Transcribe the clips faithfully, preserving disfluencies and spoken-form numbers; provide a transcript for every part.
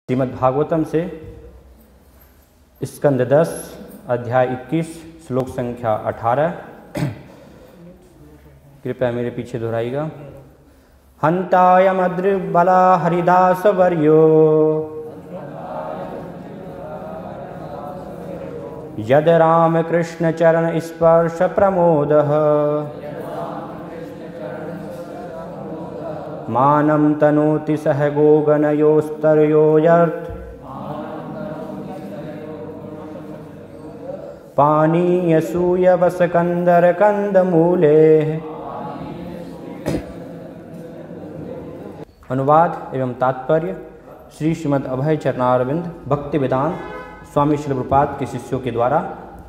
श्रीमद् भागवतम से स्कंद दस अध्याय इक्कीस श्लोक संख्या अठारह। कृपया मेरे पीछे दोहराइएगा। हंतायमद्रिबला हरिदास वर्यो यद राम कृष्ण चरण स्पर्श प्रमोदः मानं तनोति सह गोगणयोस्तरयोऽयर्थ पानीयसूयवसकंदर कंदमूले। अनुवाद एवं तात्पर्य। श्री श्रीमद् अभय चरणारविंद भक्ति वेदांत स्वामी श्रील प्रभुपाद के शिष्यों के द्वारा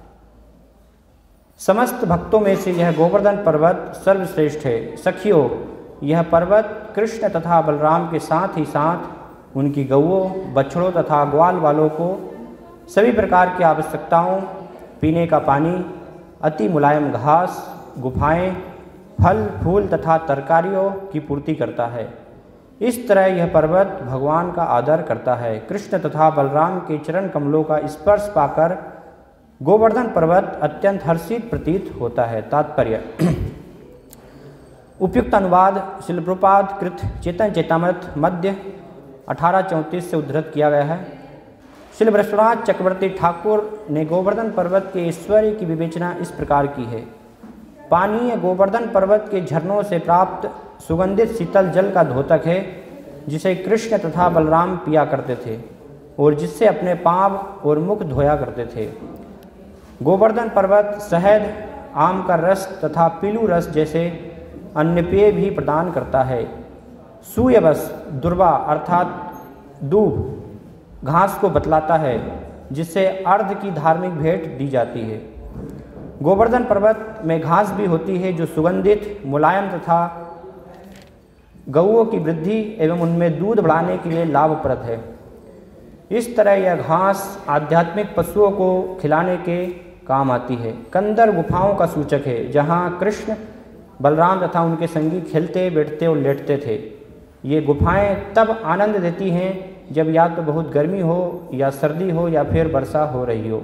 समस्त भक्तों में से यह गोवर्धन पर्वत सर्वश्रेष्ठ है। सखियों, यह पर्वत कृष्ण तथा बलराम के साथ ही साथ उनकी गौओं, बछड़ों तथा ग्वाल वालों को सभी प्रकार की आवश्यकताओं, पीने का पानी, अति मुलायम घास, गुफाएं, फल फूल तथा तरकारियों की पूर्ति करता है। इस तरह यह पर्वत भगवान का आदर करता है। कृष्ण तथा बलराम के चरण कमलों का स्पर्श पाकर गोवर्धन पर्वत अत्यंत हर्षित प्रतीत होता है। तात्पर्य। उपयुक्त अनुवाद श्रील प्रभुपाद कृत चेतन चेतामृत मध्य अठारह चौंतीस से उद्धृत किया गया है। श्री वृषभनाथ चक्रवर्ती ठाकुर ने गोवर्धन पर्वत के ऐश्वर्य की विवेचना इस प्रकार की है। पानीय गोवर्धन पर्वत के झरनों से प्राप्त सुगंधित शीतल जल का धोतक है, जिसे कृष्ण तथा बलराम पिया करते थे और जिससे अपने पाँव और मुख धोया करते थे। गोवर्धन पर्वत शहद, आम का रस तथा पीलू रस जैसे अन्य पेय भी प्रदान करता है। सूयवस दुर्वा अर्थात दूब घास को बतलाता है, जिससे अर्ध की धार्मिक भेंट दी जाती है। गोवर्धन पर्वत में घास भी होती है जो सुगंधित, मुलायम तथा गौओं की वृद्धि एवं उनमें दूध बढ़ाने के लिए लाभप्रद है। इस तरह यह घास आध्यात्मिक पशुओं को खिलाने के काम आती है। कंदर गुफाओं का सूचक है, जहाँ कृष्ण, बलराम तथा उनके संगी खेलते, बैठते और लेटते थे। ये गुफाएं तब आनंद देती हैं जब या तो बहुत गर्मी हो या सर्दी हो या फिर वर्षा हो रही हो।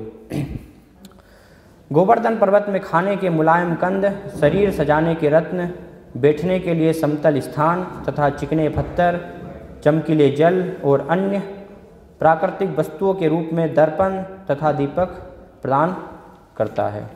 गोवर्धन पर्वत में खाने के मुलायम कंद, शरीर सजाने के रत्न, बैठने के लिए समतल स्थान तथा चिकने पत्थर, चमकीले जल और अन्य प्राकृतिक वस्तुओं के रूप में दर्पण तथा दीपक प्रदान करता है।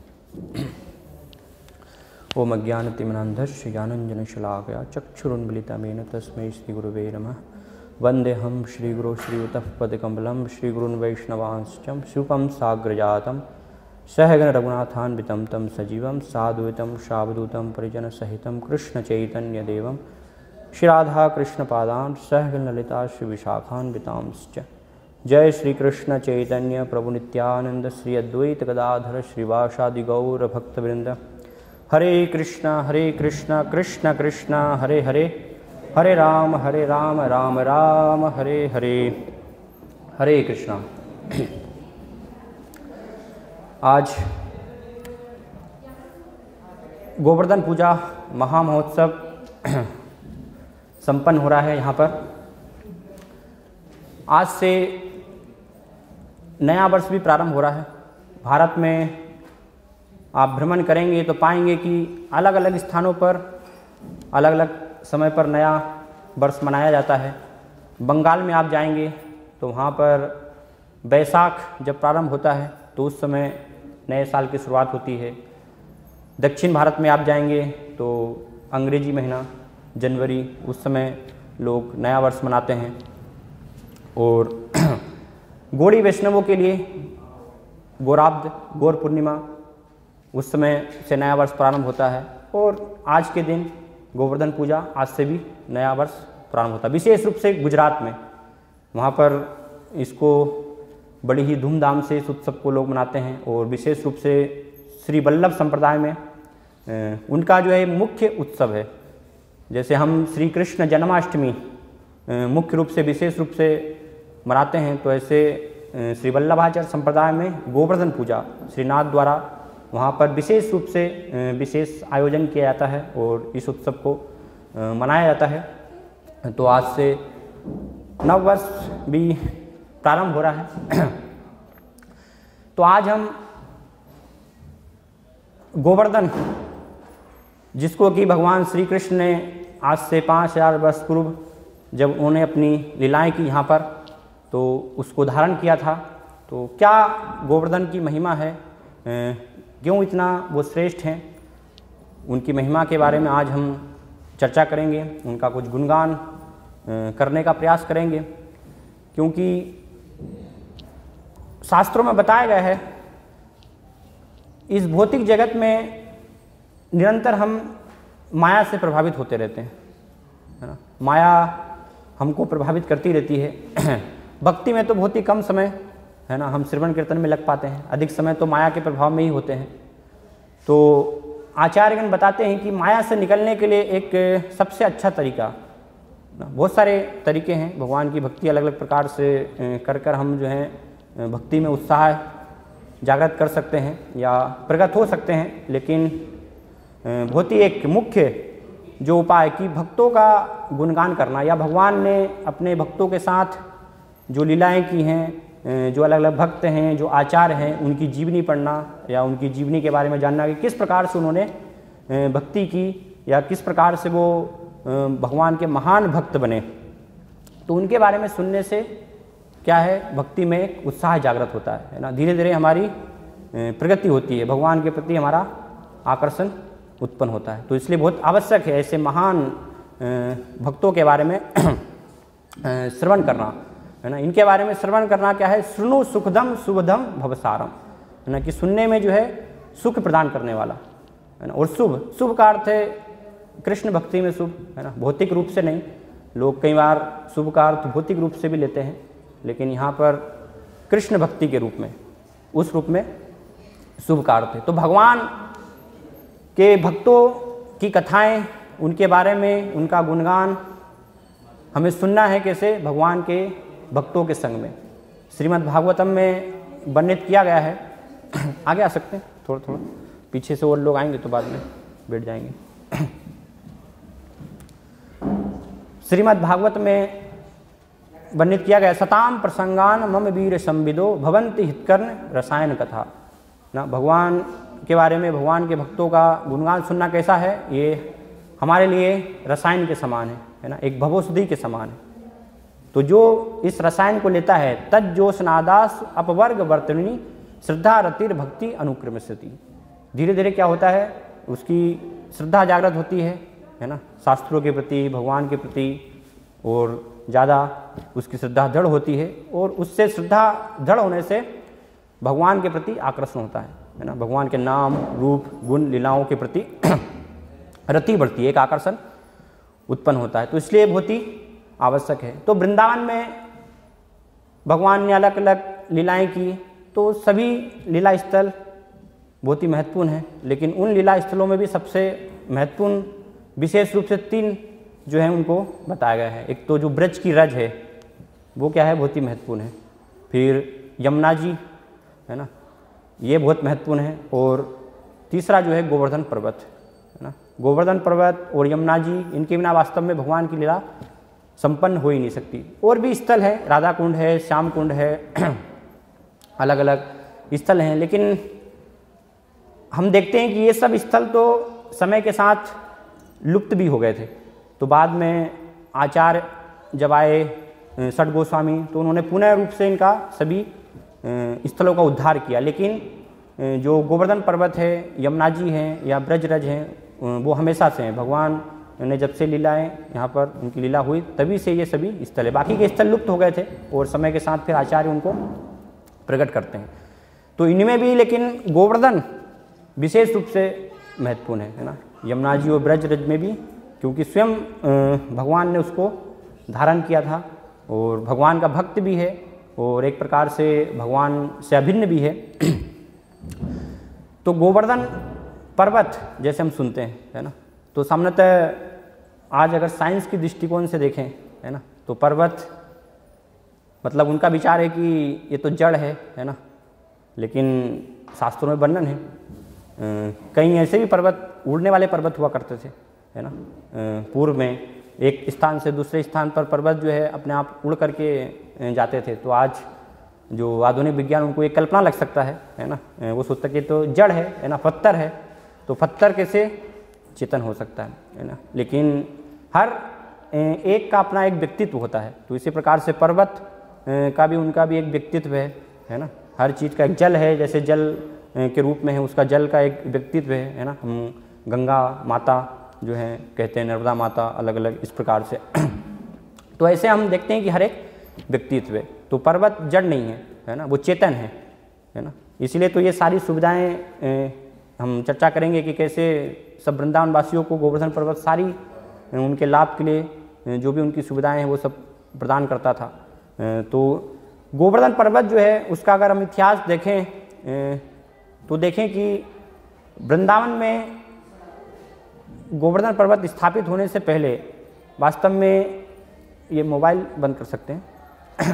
ओम अज्ञानतिमिरान्धस्य ज्ञानाञ्जनशलाकया चक्षुरुन्मीलितं तस्मै श्रीगुरवे नमः। वन्देऽहं श्रीगुरो श्रीयुतपदकमलं श्रीगुरून् वैष्णवांश्च शुभं साग्रजातं सहगण रघुनाथान्वितं तं सजीवं साद्वैतं सावधूतं परिजनसहितं कृष्णचैतन्यदेवं श्रीराधा कृष्णपादान् सहगण ललिता श्रीविशाखान्वितांश्च। जय श्री कृष्ण चैतन्य प्रभु नित्यानंद श्री अद्वैत गदाधर श्रीवासादि गौर भक्तवृंद। हरे कृष्णा हरे कृष्णा कृष्ण कृष्णा हरे हरे, हरे राम हरे राम राम राम हरे हरे। हरे कृष्णा। आज गोवर्धन पूजा महामहोत्सव संपन्न हो रहा है। यहाँ पर आज से नया वर्ष भी प्रारंभ हो रहा है। भारत में आप भ्रमण करेंगे तो पाएंगे कि अलग अलग स्थानों पर अलग अलग समय पर नया वर्ष मनाया जाता है। बंगाल में आप जाएंगे तो वहाँ पर बैसाख जब प्रारंभ होता है तो उस समय नए साल की शुरुआत होती है। दक्षिण भारत में आप जाएंगे तो अंग्रेजी महीना जनवरी, उस समय लोग नया वर्ष मनाते हैं। और गौड़ी वैष्णवों के लिए गौराब्द, गौर पूर्णिमा, उस समय से नया वर्ष प्रारंभ होता है। और आज के दिन गोवर्धन पूजा, आज से भी नया वर्ष प्रारंभ होता है। विशेष रूप से गुजरात में, वहाँ पर इसको बड़ी ही धूमधाम से इस उत्सव को लोग मनाते हैं। और विशेष रूप से श्री वल्लभ संप्रदाय में उनका जो है मुख्य उत्सव है। जैसे हम श्री कृष्ण जन्माष्टमी मुख्य रूप से विशेष रूप से मनाते हैं, तो ऐसे श्री वल्लभाचार्य संप्रदाय में गोवर्धन पूजा श्रीनाथ द्वारा वहाँ पर विशेष रूप से विशेष आयोजन किया जाता है और इस उत्सव को मनाया जाता है। तो आज से नव वर्ष भी प्रारंभ हो रहा है। तो आज हम गोवर्धन, जिसको कि भगवान श्री कृष्ण ने आज से पाँच हजार वर्ष पूर्व जब उन्होंने अपनी लीलाएं की यहाँ पर, तो उसको धारण किया था। तो क्या गोवर्धन की महिमा है, क्यों इतना वो श्रेष्ठ हैं, उनकी महिमा के बारे में आज हम चर्चा करेंगे, उनका कुछ गुणगान करने का प्रयास करेंगे। क्योंकि शास्त्रों में बताया गया है, इस भौतिक जगत में निरंतर हम माया से प्रभावित होते रहते हैं, है ना। माया हमको प्रभावित करती रहती है। भक्ति में तो बहुत ही कम समय, है ना, हम श्रवण कीर्तन में लग पाते हैं, अधिक समय तो माया के प्रभाव में ही होते हैं। तो आचार्यगण बताते हैं कि माया से निकलने के लिए एक सबसे अच्छा तरीका, बहुत सारे तरीके हैं, भगवान की भक्ति अलग अलग प्रकार से कर कर हम जो है भक्ति में उत्साह जागृत कर सकते हैं या प्रकट हो सकते हैं। लेकिन बहुत ही एक मुख्य जो उपाय कि भक्तों का गुणगान करना, या भगवान ने अपने भक्तों के साथ जो लीलाएं की हैं, जो अलग अलग भक्त हैं, जो आचार्य हैं, उनकी जीवनी पढ़ना या उनकी जीवनी के बारे में जानना कि किस प्रकार से उन्होंने भक्ति की या किस प्रकार से वो भगवान के महान भक्त बने। तो उनके बारे में सुनने से क्या है, भक्ति में एक उत्साह जागृत होता है, है ना। धीरे धीरे हमारी प्रगति होती है, भगवान के प्रति हमारा आकर्षण उत्पन्न होता है। तो इसलिए बहुत आवश्यक है ऐसे महान भक्तों के बारे में श्रवण करना, है ना। इनके बारे में श्रवण करना क्या है, सुनो सुखदम शुभदम भवसारम, है ना, कि सुनने में जो है सुख प्रदान करने वाला, है ना। और शुभ, शुभ का अर्थ है कृष्ण भक्ति में शुभ, है ना, भौतिक रूप से नहीं। लोग कई बार शुभ का अर्थ भौतिक रूप से भी लेते हैं, लेकिन यहाँ पर कृष्ण भक्ति के रूप में, उस रूप में शुभ का अर्थ है। तो भगवान के भक्तों की कथाएं, उनके बारे में, उनका गुणगान हमें सुनना है कैसे, भगवान के भक्तों के संग में। श्रीमद् भागवतम में वर्णित किया गया है। आगे आ सकते हैं, थोड़ा थोड़ा पीछे से और लोग आएंगे तो बाद में बैठ जाएंगे। श्रीमद् भागवत में वर्णित किया गया, सताम प्रसंगान मम वीर संविदो भवंति हितकर्ण रसायन कथा, ना। भगवान के बारे में, भगवान के भक्तों का गुणगान सुनना कैसा है, ये हमारे लिए रसायन के समान है, है ना, एक भवौषधि के समान है। तो जो इस रसायन को लेता है, तज्जोशनादास अपवर्ग वर्तनी श्रद्धा रतिर भक्ति अनुक्रमस्यति, धीरे धीरे क्या होता है, उसकी श्रद्धा जागृत होती है, है ना, शास्त्रों के प्रति, भगवान के प्रति, और ज़्यादा उसकी श्रद्धा दृढ़ होती है, और उससे श्रद्धा दृढ़ होने से भगवान के प्रति आकर्षण होता है, है ना। भगवान के नाम, रूप, गुण, लीलाओं के प्रति रति बढ़ती है, एक आकर्षण उत्पन्न होता है। तो इसलिए बहुत ही आवश्यक है। तो वृंदावन में भगवान ने अलग अलग लीलाएं की, तो सभी लीला स्थल बहुत ही महत्वपूर्ण है। लेकिन उन लीला स्थलों में भी सबसे महत्वपूर्ण विशेष रूप से तीन जो है उनको बताया गया है। एक तो जो ब्रज की रज है वो क्या है, बहुत ही महत्वपूर्ण है। फिर यमुना जी, है ना, ये बहुत महत्वपूर्ण है। और तीसरा जो है गोवर्धन पर्वत, है ना। गोवर्धन पर्वत और यमुना जी, इनके बिना वास्तव में भगवान की लीला संपन्न हो ही नहीं सकती। और भी स्थल है, राधा कुंड है, श्याम कुंड है, अलग अलग स्थल हैं। लेकिन हम देखते हैं कि ये सब स्थल तो समय के साथ लुप्त भी हो गए थे। तो बाद में आचार्य जब आए षट गोस्वामी, तो उन्होंने पुनः रूप से इनका सभी स्थलों का उद्धार किया। लेकिन जो गोवर्धन पर्वत है, यमुना जी हैं या ब्रजरज हैं, वो हमेशा से हैं। भगवान ने जब से लीलाएं यहाँ पर उनकी लीला हुई तभी से ये सभी स्थल है। बाकी के स्थल लुप्त हो गए थे और समय के साथ फिर आचार्य उनको प्रकट करते हैं। तो इनमें भी लेकिन गोवर्धन विशेष रूप से महत्वपूर्ण है, है ना। यमुना जी और ब्रजरज में भी, क्योंकि स्वयं भगवान ने उसको धारण किया था और भगवान का भक्त भी है और एक प्रकार से भगवान से अभिन्न भी है। तो गोवर्धन पर्वत जैसे हम सुनते हैं, है ना, तो सामान्यतः आज अगर साइंस की दृष्टिकोण से देखें, है ना, तो पर्वत मतलब उनका विचार है कि ये तो जड़ है, है ना। लेकिन शास्त्रों में वर्णन है, कई ऐसे भी पर्वत, उड़ने वाले पर्वत हुआ करते थे, है ना, पूर्व में, एक स्थान से दूसरे स्थान पर पर्वत जो है अपने आप उड़ करके जाते थे। तो आज जो आधुनिक विज्ञान उनको एक कल्पना लग सकता है है ना, वो सोचता कि तो जड़ है है ना, पत्थर है, तो पत्थर कैसे चेतन हो सकता है है ना। लेकिन हर एक का अपना एक व्यक्तित्व होता है। तो इसी प्रकार से पर्वत का भी उनका भी एक व्यक्तित्व है है ना। हर चीज़ का एक जल है, जैसे जल के रूप में है, उसका जल का एक व्यक्तित्व है है ना। हम गंगा माता जो है कहते हैं, नर्मदा माता, अलग अलग इस प्रकार से। तो ऐसे हम देखते हैं कि हर एक व्यक्तित्व है। तो पर्वत जड़ नहीं है है ना, वो चेतन है है ना। इसलिए तो ये सारी सुविधाएं हम चर्चा करेंगे कि कैसे सब वृंदावन वासियों को गोवर्धन पर्वत सारी उनके लाभ के लिए जो भी उनकी सुविधाएं हैं वो सब प्रदान करता था। तो गोवर्धन पर्वत जो है उसका अगर हम इतिहास देखें तो देखें कि वृंदावन में गोवर्धन पर्वत स्थापित होने से पहले वास्तव में, ये मोबाइल बंद कर सकते हैं,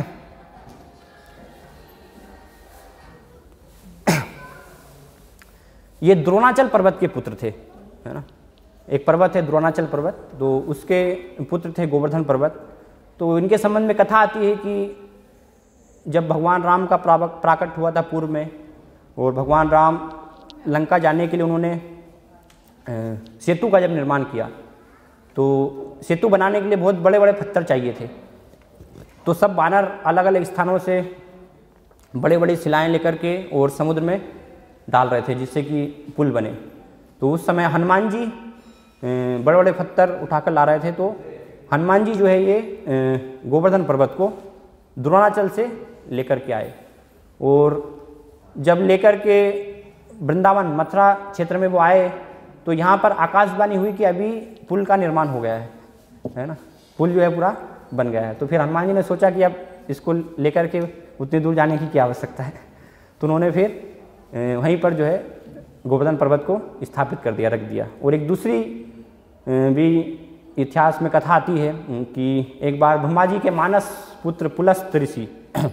ये द्रोणाचल पर्वत के पुत्र थे है ना। एक पर्वत है द्रोणाचल पर्वत, तो उसके पुत्र थे गोवर्धन पर्वत। तो इनके संबंध में कथा आती है कि जब भगवान राम का प्राकट हुआ था पूर्व में, और भगवान राम लंका जाने के लिए उन्होंने सेतु का जब निर्माण किया, तो सेतु बनाने के लिए बहुत बड़े बड़े पत्थर चाहिए थे। तो सब वानर अलग अलग स्थानों से बड़े बड़ी शिलाएं लेकर के और समुद्र में डाल रहे थे जिससे कि पुल बने। तो उस समय हनुमान जी बड़े बड़े पत्थर उठाकर ला रहे थे। तो हनुमान जी जो है ये गोवर्धन पर्वत को द्रोणाचल से लेकर के आए, और जब लेकर के वृंदावन मथुरा क्षेत्र में वो आए तो यहाँ पर आकाशवाणी हुई कि अभी पुल का निर्माण हो गया है है ना, पुल जो है पूरा बन गया है। तो फिर हनुमान जी ने सोचा कि अब इसको लेकर के उतनी दूर जाने की क्या आवश्यकता है। तो उन्होंने फिर वहीं पर जो है गोवर्धन पर्वत को स्थापित कर दिया, रख दिया। और एक दूसरी भी इतिहास में कथा आती है कि एक बार ब्रह्मा जी के मानस पुत्र पुलस्त ऋषि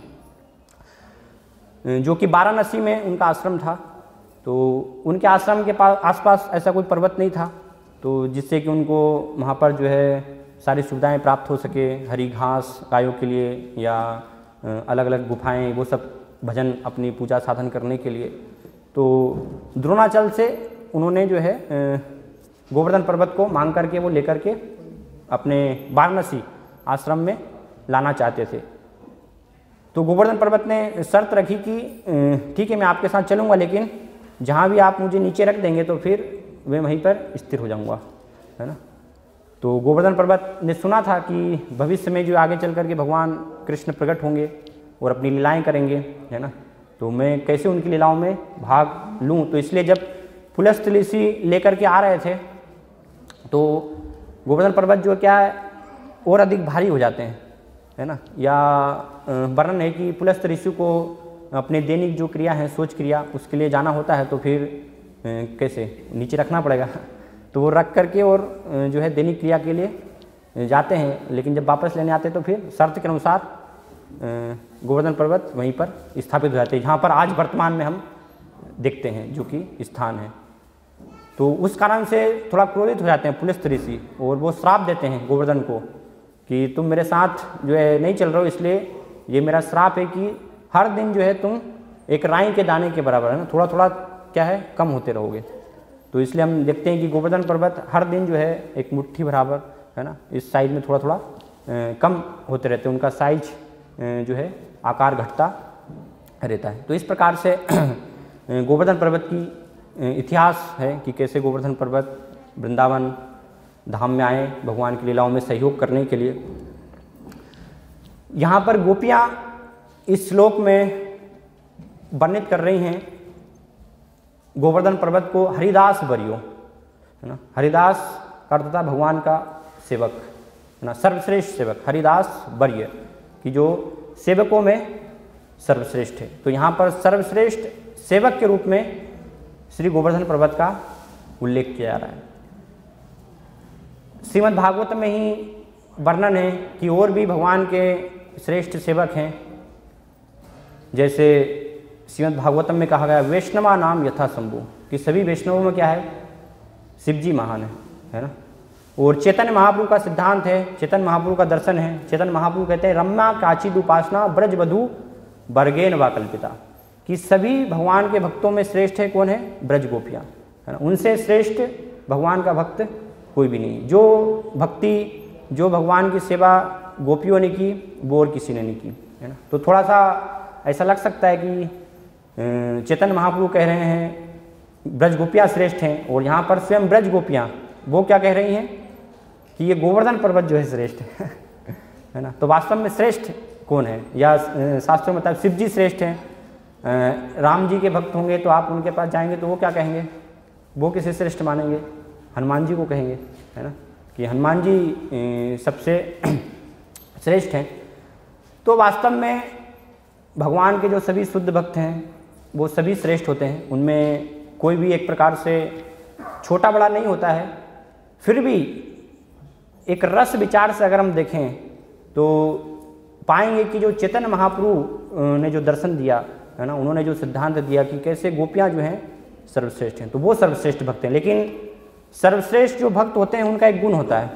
जो कि वाराणसी में उनका आश्रम था, तो उनके आश्रम के पास आसपास ऐसा कोई पर्वत नहीं था, तो जिससे कि उनको वहाँ पर जो है सारी सुविधाएं प्राप्त हो सके, हरी घास गायों के लिए या अलग अलग गुफाएं, वो सब भजन अपनी पूजा साधन करने के लिए। तो द्रोणाचल से उन्होंने जो है गोवर्धन पर्वत को मांग करके वो लेकर के अपने वाराणसी आश्रम में लाना चाहते थे। तो गोवर्धन पर्वत ने शर्त रखी कि ठीक है मैं आपके साथ चलूँगा, लेकिन जहाँ भी आप मुझे नीचे रख देंगे तो फिर मैं वहीं पर स्थिर हो जाऊँगा है ना। तो गोवर्धन पर्वत ने सुना था कि भविष्य में जो आगे चल करके भगवान कृष्ण प्रकट होंगे और अपनी लीलाएं करेंगे है ना, तो मैं कैसे उनकी लीलाओं में भाग लूँ। तो इसलिए जब पुलस्त ऋषि लेकर के आ रहे थे तो गोवर्धन पर्वत जो क्या है और अधिक भारी हो जाते हैं है ना। या वर्णन है कि पुलस्त ऋषि को अपने दैनिक जो क्रिया है, सोच क्रिया, उसके लिए जाना होता है, तो फिर कैसे नीचे रखना पड़ेगा। तो वो रख करके और जो है दैनिक क्रिया के लिए जाते हैं, लेकिन जब वापस लेने आते हैं तो फिर शर्त के अनुसार गोवर्धन पर्वत वहीं पर स्थापित हो जाते हैं, जहाँ पर आज वर्तमान में हम देखते हैं जो कि स्थान है। तो उस कारण से थोड़ा क्रोधित हो जाते हैं पुलस्त ऋषि, और वो श्राप देते हैं गोवर्धन को कि तुम मेरे साथ जो है नहीं चल रहे हो, इसलिए ये मेरा श्राप है कि हर दिन जो है तुम एक राई के दाने के बराबर है ना, थोड़ा थोड़ा क्या है कम होते रहोगे। तो इसलिए हम देखते हैं कि गोवर्धन पर्वत हर दिन जो है एक मुट्ठी बराबर है ना, इस साइज में थोड़ा थोड़ा कम होते रहते हैं, उनका साइज जो है आकार घटता रहता है। तो इस प्रकार से गोवर्धन पर्वत की इतिहास है कि कैसे गोवर्धन पर्वत वृंदावन धाम में आए भगवान की लीलाओं में सहयोग करने के लिए। यहाँ पर गोपियाँ इस श्लोक में वर्णित कर रही हैं गोवर्धन पर्वत को हरिदास वरियो है ना। हरिदास का अर्थ था भगवान का सेवक है ना, सर्वश्रेष्ठ सेवक, हरिदास वर्य कि जो सेवकों में सर्वश्रेष्ठ है। तो यहाँ पर सर्वश्रेष्ठ सेवक के रूप में श्री गोवर्धन पर्वत का उल्लेख किया जा रहा है। श्रीमद् भागवत में ही वर्णन है कि और भी भगवान के श्रेष्ठ सेवक हैं, जैसे श्रीमद् भागवतम में कहा गया वैष्णवा नाम यथा शंभु, कि सभी वैष्णवों में क्या है शिव जी महान है है ना। और चैतन्य महाप्रभु का सिद्धांत है, चैतन्य महाप्रभु का दर्शन है। चैतन्य महाप्रभु कहते हैं रम्या काचिद उपासना ब्रज वधु बर्गेन वा कल्पिता, कि सभी भगवान के भक्तों में श्रेष्ठ है कौन है? ब्रज गोपियाँ, है ना। उनसे श्रेष्ठ भगवान का भक्त कोई भी नहीं। जो भक्ति, जो भगवान की सेवा गोपियों ने की वो और किसी ने नहीं की, है ना। तो थोड़ा सा ऐसा लग सकता है कि चैतन्य महाप्रभु कह रहे हैं ब्रज गोपियाँ श्रेष्ठ हैं, और यहाँ पर स्वयं ब्रज गोपियाँ वो क्या कह रही हैं कि ये गोवर्धन पर्वत जो है श्रेष्ठ है, है ना। तो वास्तव में श्रेष्ठ कौन है? या शास्त्रों में मतलब शिव जी श्रेष्ठ हैं। राम जी के भक्त होंगे तो आप उनके पास जाएंगे तो वो क्या कहेंगे? वो किसे श्रेष्ठ मानेंगे? हनुमान जी को कहेंगे, है ना, कि हनुमान जी सबसे श्रेष्ठ हैं। तो वास्तव में भगवान के जो सभी शुद्ध भक्त हैं वो सभी श्रेष्ठ होते हैं, उनमें कोई भी एक प्रकार से छोटा बड़ा नहीं होता है। फिर भी एक रस विचार से अगर हम देखें तो पाएंगे कि जो चैतन्य महाप्रभु ने जो दर्शन दिया, है ना, उन्होंने जो सिद्धांत दिया कि कैसे गोपियाँ जो हैं सर्वश्रेष्ठ हैं, तो वो सर्वश्रेष्ठ भक्त हैं। लेकिन सर्वश्रेष्ठ जो भक्त होते हैं उनका एक गुण होता है।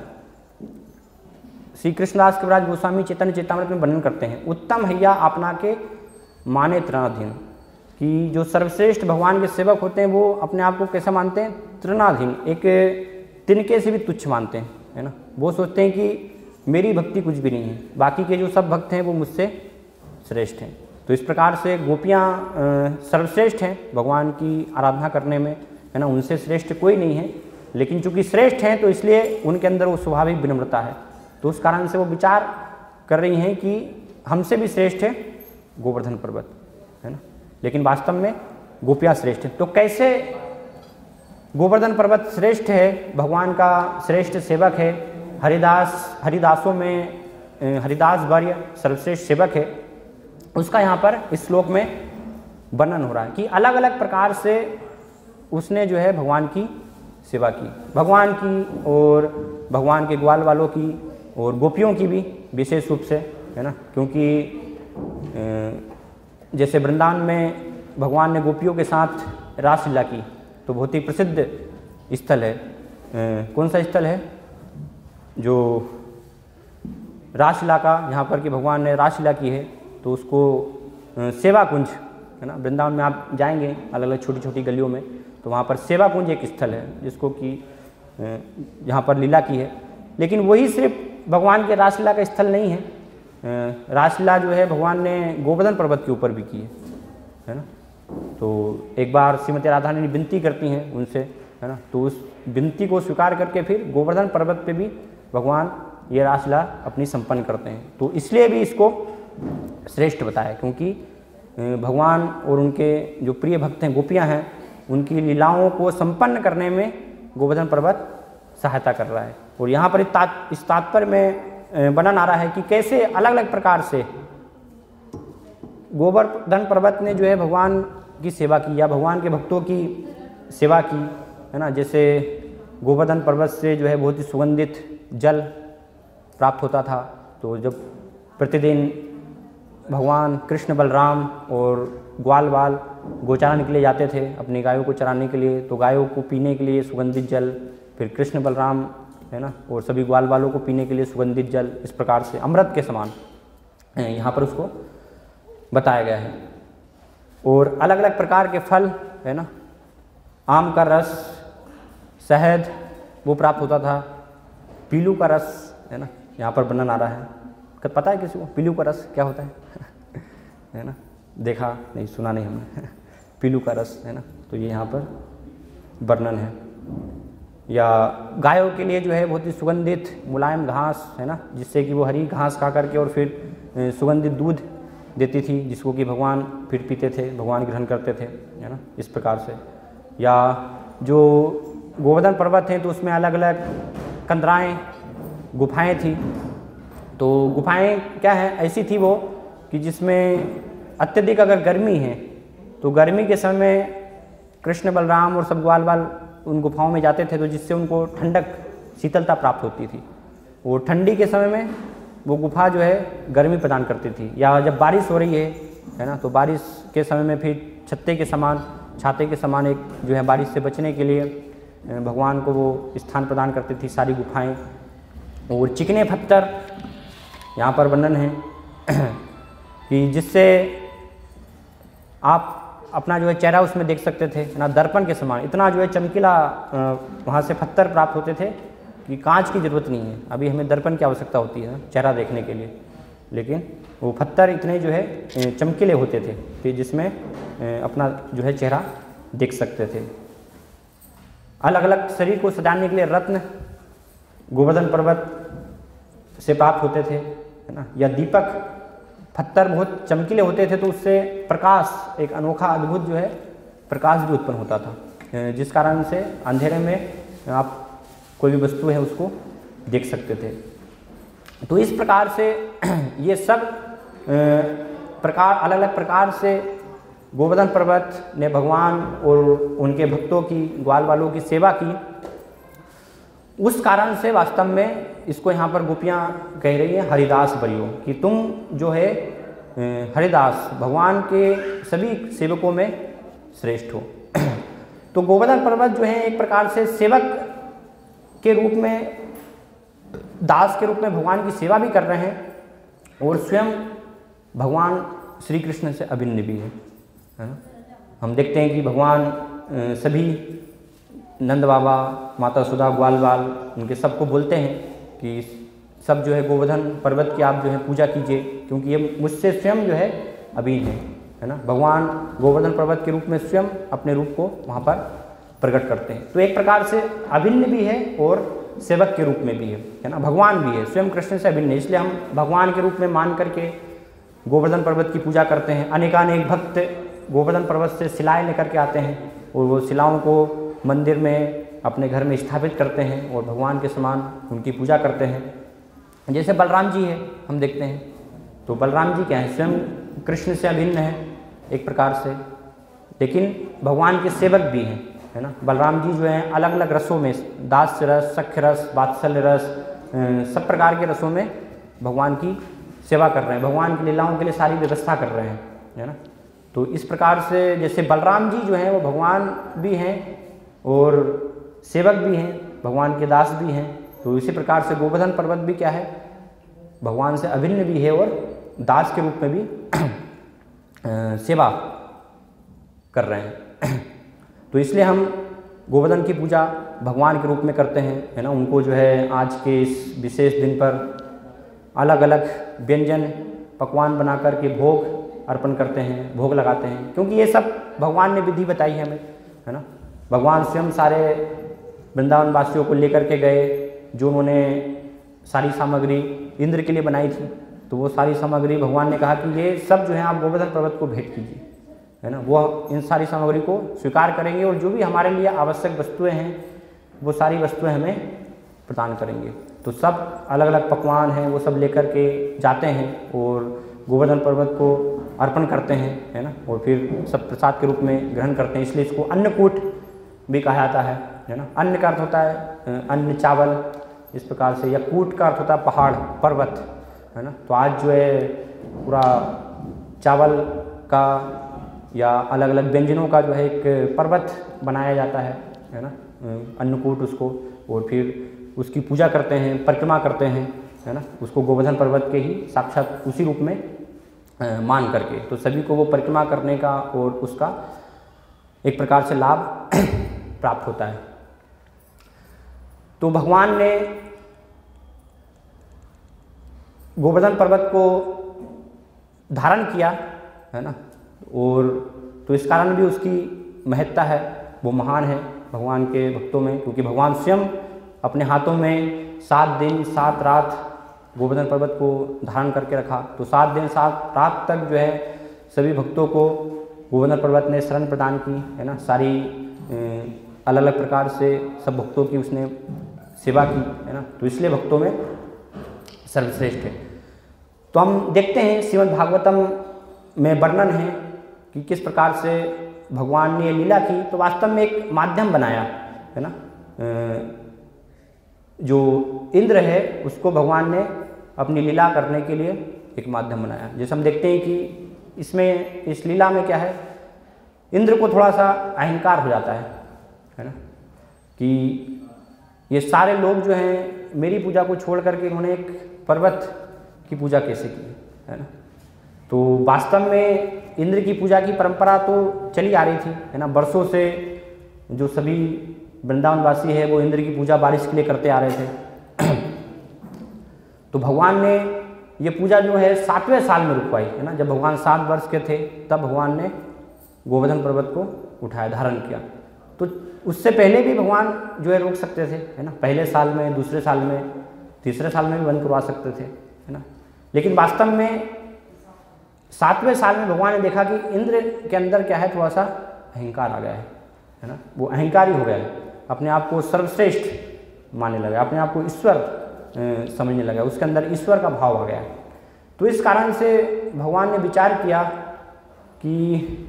श्री कृष्णदास कविराज गोस्वामी चैतन्य चेतामृत में वर्णन करते हैं, उत्तम हैया अपना के माने तृणाधीन, कि जो सर्वश्रेष्ठ भगवान के सेवक होते हैं वो अपने आप को कैसा मानते हैं? तृणाधीन, एक तिनके से भी तुच्छ मानते हैं, है ना। वो सोचते हैं कि मेरी भक्ति कुछ भी नहीं है, बाकी के जो सब भक्त हैं वो मुझसे श्रेष्ठ हैं। तो इस प्रकार से गोपियाँ सर्वश्रेष्ठ हैं भगवान की आराधना करने में, है ना, उनसे श्रेष्ठ कोई नहीं है। लेकिन चूंकि श्रेष्ठ हैं तो इसलिए उनके अंदर वो स्वाभाविक विनम्रता है, तो उस कारण से वो विचार कर रही हैं कि हमसे भी श्रेष्ठ है गोवर्धन पर्वत, है ना। लेकिन वास्तव में गोपियाँ श्रेष्ठ हैं। तो कैसे गोवर्धन पर्वत श्रेष्ठ है, भगवान का श्रेष्ठ सेवक है, हरिदास हरिदासों में हरिदास वर्य सर्वश्रेष्ठ सेवक है, उसका यहाँ पर इस श्लोक में वर्णन हो रहा है कि अलग अलग प्रकार से उसने जो है भगवान की सेवा की, भगवान की और भगवान के ग्वाल वालों की और गोपियों की भी विशेष रूप से, है ना। क्योंकि जैसे वृंदावन में भगवान ने गोपियों के साथ रासलीला की तो बहुत ही प्रसिद्ध स्थल है। कौन सा स्थल है? जो रासलीला का, यहाँ पर कि भगवान ने रासलीला की है तो उसको सेवा कुंज, है ना। वृंदावन में आप जाएंगे अलग अलग छोटी छोटी गलियों में तो वहाँ पर सेवा कुंज एक स्थल है जिसको कि यहाँ पर लीला की है। लेकिन वही सिर्फ भगवान के रासलीला का स्थल नहीं है, रासलीला जो है भगवान ने गोवर्धन पर्वत के ऊपर भी की है, है ना। तो एक बार श्रीमती राधा रानी विनती करती हैं उनसे, है ना, तो उस विनती को स्वीकार करके फिर गोवर्धन पर्वत पे भी भगवान ये रासलीला अपनी संपन्न करते हैं। तो इसलिए भी इसको श्रेष्ठ बताया, क्योंकि भगवान और उनके जो प्रिय भक्त हैं गोपियाँ हैं उनकी लीलाओं को संपन्न करने में गोवर्धन पर्वत सहायता कर रहा है। और यहाँ पर इस तात्पर्य में वर्णन आ रहा है कि कैसे अलग अलग प्रकार से गोवर्धन पर्वत ने जो है भगवान की सेवा की या भगवान के भक्तों की सेवा की, है ना। जैसे गोवर्धन पर्वत से जो है बहुत ही सुगंधित जल प्राप्त होता था, तो जब प्रतिदिन भगवान कृष्ण बलराम और ग्वाल बाल गोचारण के लिए जाते थे अपनी गायों को चराने के लिए, तो गायों को पीने के लिए सुगंधित जल, फिर कृष्ण बलराम, है ना, और सभी ग्वाल बालों को पीने के लिए सुगंधित जल, इस प्रकार से अमृत के समान यहाँ पर उसको बताया गया है। और अलग अलग प्रकार के फल, है ना, आम का रस, शहद वो प्राप्त होता था, पीलू का रस, है ना, यहाँ पर वर्णन आ रहा है। पता है किसी को पीलू का रस क्या होता है? है ना, देखा नहीं, सुना नहीं हमने पीलू का रस, है ना। तो ये यहाँ पर वर्णन है। या गायों के लिए जो है बहुत ही सुगंधित मुलायम घास, है ना, जिससे कि वो हरी घास खा करके और फिर सुगंधित दूध देती थी, जिसको कि भगवान फिर पीते थे, भगवान ग्रहण करते थे, है ना, इस प्रकार से। या जो गोवर्धन पर्वत हैं तो उसमें अलग अलग कंदराएँ, गुफाएँ थी। तो गुफाएँ क्या है, ऐसी थी वो कि जिसमें अत्यधिक अगर गर्मी है तो गर्मी के समय कृष्ण बलराम और सब ग्वाल बाल उन गुफाओं में जाते थे, तो जिससे उनको ठंडक, शीतलता प्राप्त होती थी। और ठंडी के समय में वो गुफा जो है गर्मी प्रदान करती थी। या जब बारिश हो रही है, है ना, तो बारिश के समय में फिर छत्ते के समान, छाते के समान एक जो है बारिश से बचने के लिए भगवान को वो स्थान प्रदान करती थी सारी गुफाएं। और चिकने पत्थर यहाँ पर वर्णन है कि जिससे आप अपना जो है चेहरा उसमें देख सकते थे ना, दर्पण के समान इतना जो है चमकीला वहाँ से पत्थर प्राप्त होते थे कि कांच की ज़रूरत नहीं है। अभी हमें दर्पण की आवश्यकता होती है चेहरा देखने के लिए, लेकिन वो पत्थर इतने जो है चमकीले होते थे कि जिसमें अपना जो है चेहरा देख सकते थे। अलग अलग शरीर को सजाने के लिए रत्न गोवर्धन पर्वत से प्राप्त होते थे, है ना, या दीपक पत्थर बहुत चमकीले होते थे तो उससे प्रकाश, एक अनोखा अद्भुत जो है प्रकाश भी उत्पन्न होता था, जिस कारण से अंधेरे में आप कोई भी वस्तु है उसको देख सकते थे। तो इस प्रकार से ये सब प्रकार अलग अलग प्रकार से गोवर्धन पर्वत ने भगवान और उनके भक्तों की, ग्वाल वालों की सेवा की। उस कारण से वास्तव में इसको यहाँ पर गोपियाँ कह रही हैं हरिदास बरियो, कि तुम जो है हरिदास भगवान के सभी सेवकों में श्रेष्ठ हो। तो गोवर्धन पर्वत जो है एक प्रकार से सेवक के रूप में, दास के रूप में भगवान की सेवा भी कर रहे हैं और स्वयं भगवान श्री कृष्ण से अभिन्न भी है, है ना। हम देखते हैं कि भगवान सभी नंद बाबा, माता सुधा, ग्वाल बाल, उनके सबको बोलते हैं कि सब जो है गोवर्धन पर्वत की आप जो है पूजा कीजिए, क्योंकि ये मुझसे स्वयं जो है अभिन्न है, है ना। भगवान गोवर्धन पर्वत के रूप में स्वयं अपने रूप को वहाँ पर प्रकट करते हैं। तो एक प्रकार से अभिन्न भी है और सेवक के रूप में भी है, है ना। भगवान भी है, स्वयं कृष्ण से अभिन्न है, इसलिए हम भगवान के रूप में मान करके गोवर्धन पर्वत की पूजा करते हैं। अनेकानेक भक्त गोवर्धन पर्वत से शिलाएँ लेकर के आते हैं और वो शिलाओं को मंदिर में अपने घर में स्थापित करते हैं और भगवान के समान उनकी पूजा करते हैं। जैसे बलराम जी है, हम देखते हैं तो बलराम जी क्या है, स्वयं कृष्ण से अभिन्न है एक प्रकार से, लेकिन भगवान के सेवक भी हैं, है ना। बलराम जी जो हैं अलग अलग रसों में, दास रस, सख्य रस, वात्सल्य रस, सब प्रकार के रसों में भगवान की सेवा कर रहे हैं, भगवान की लीलाओं के लिए सारी व्यवस्था कर रहे हैं, है ना। तो इस प्रकार से जैसे बलराम जी जो हैं वो भगवान भी हैं और सेवक भी हैं, भगवान के दास भी हैं, तो इसी प्रकार से गोवर्धन पर्वत भी क्या है, भगवान से अभिन्न भी है और दास के रूप में भी सेवा कर रहे हैं। तो इसलिए हम गोवर्धन की पूजा भगवान के रूप में करते हैं, है ना। उनको जो है आज के इस विशेष दिन पर अलग अलग व्यंजन पकवान बना कर के भोग अर्पण करते हैं, भोग लगाते हैं, क्योंकि ये सब भगवान ने विधि बताई है हमें, है ना। भगवान स्वयं सारे वृंदावन वासियों को लेकर के गए, जो उन्होंने सारी सामग्री इंद्र के लिए बनाई थी, तो वो सारी सामग्री भगवान ने कहा कि ये सब जो है आप गोवर्धन पर्वत को भेंट कीजिए, है ना। वो इन सारी सामग्री को स्वीकार करेंगे और जो भी हमारे लिए आवश्यक वस्तुएं हैं वो सारी वस्तुएं हमें प्रदान करेंगे। तो सब अलग अलग पकवान हैं वो सब लेकर के जाते हैं और गोवर्धन पर्वत को अर्पण करते हैं, है ना, और फिर सब प्रसाद के रूप में ग्रहण करते हैं। इसलिए इसको अन्नकूट भी कहा जाता है, है ना। अन्न का अर्थ होता है अन्न, चावल, इस प्रकार से, या कूट का अर्थ होता है पहाड़, पर्वत, है ना। तो आज जो है पूरा चावल का या अलग अलग व्यंजनों का जो है एक पर्वत बनाया जाता है, है ना, अन्नकूट उसको, और फिर उसकी पूजा करते हैं, परिक्रमा करते हैं, है ना, उसको गोवर्धन पर्वत के ही साक्षात उसी रूप में मान करके। तो सभी को वो परिक्रमा करने का और उसका एक प्रकार से लाभ प्राप्त होता है। तो भगवान ने गोवर्धन पर्वत को धारण किया, है ना, और तो इस कारण भी उसकी महत्ता है, वो महान है भगवान के भक्तों में, क्योंकि भगवान स्वयं अपने हाथों में सात दिन सात रात गोवर्धन पर्वत को धारण करके रखा। तो सात दिन सात रात तक जो है सभी भक्तों को गोवर्धन पर्वत ने शरण प्रदान की, है ना। सारी अलग अलग प्रकार से सब भक्तों की उसने सेवा की, है ना। तो इसलिए भक्तों में सर्वश्रेष्ठ है। तो हम देखते हैं श्रीमद् भागवतम में वर्णन है कि किस प्रकार से भगवान ने लीला की। तो वास्तव में एक माध्यम बनाया, है ना। जो इंद्र है उसको भगवान ने अपनी लीला करने के लिए एक माध्यम बनाया। जैसे हम देखते हैं कि इसमें, इस लीला में क्या है, इंद्र को थोड़ा सा अहंकार हो जाता है, है ना। कि ये सारे लोग जो हैं मेरी पूजा को छोड़ करके उन्होंने एक पर्वत की पूजा कैसे की, है ना। तो वास्तव में इंद्र की पूजा की परंपरा तो चली आ रही थी, है ना। बरसों से जो सभी वृंदावनवासी है वो इंद्र की पूजा बारिश के लिए करते आ रहे थे। तो भगवान ने ये पूजा जो है सातवें साल में रुकवाई, है ना। जब भगवान सात वर्ष के थे तब भगवान ने गोवर्धन पर्वत को उठाया, धारण किया। तो उससे पहले भी भगवान जो है रोक सकते थे, है ना। पहले साल में, दूसरे साल में, तीसरे साल में भी बंद करवा सकते थे, है ना। लेकिन वास्तव में सातवें साल में भगवान ने देखा कि इंद्र के अंदर क्या है, थोड़ा सा अहंकार आ गया है, है ना। वो अहंकारी हो गया है, अपने आप को सर्वश्रेष्ठ मानने लगा, अपने आप को ईश्वर समझने लगा, उसके अंदर ईश्वर का भाव आ गया। तो इस कारण से भगवान ने विचार किया कि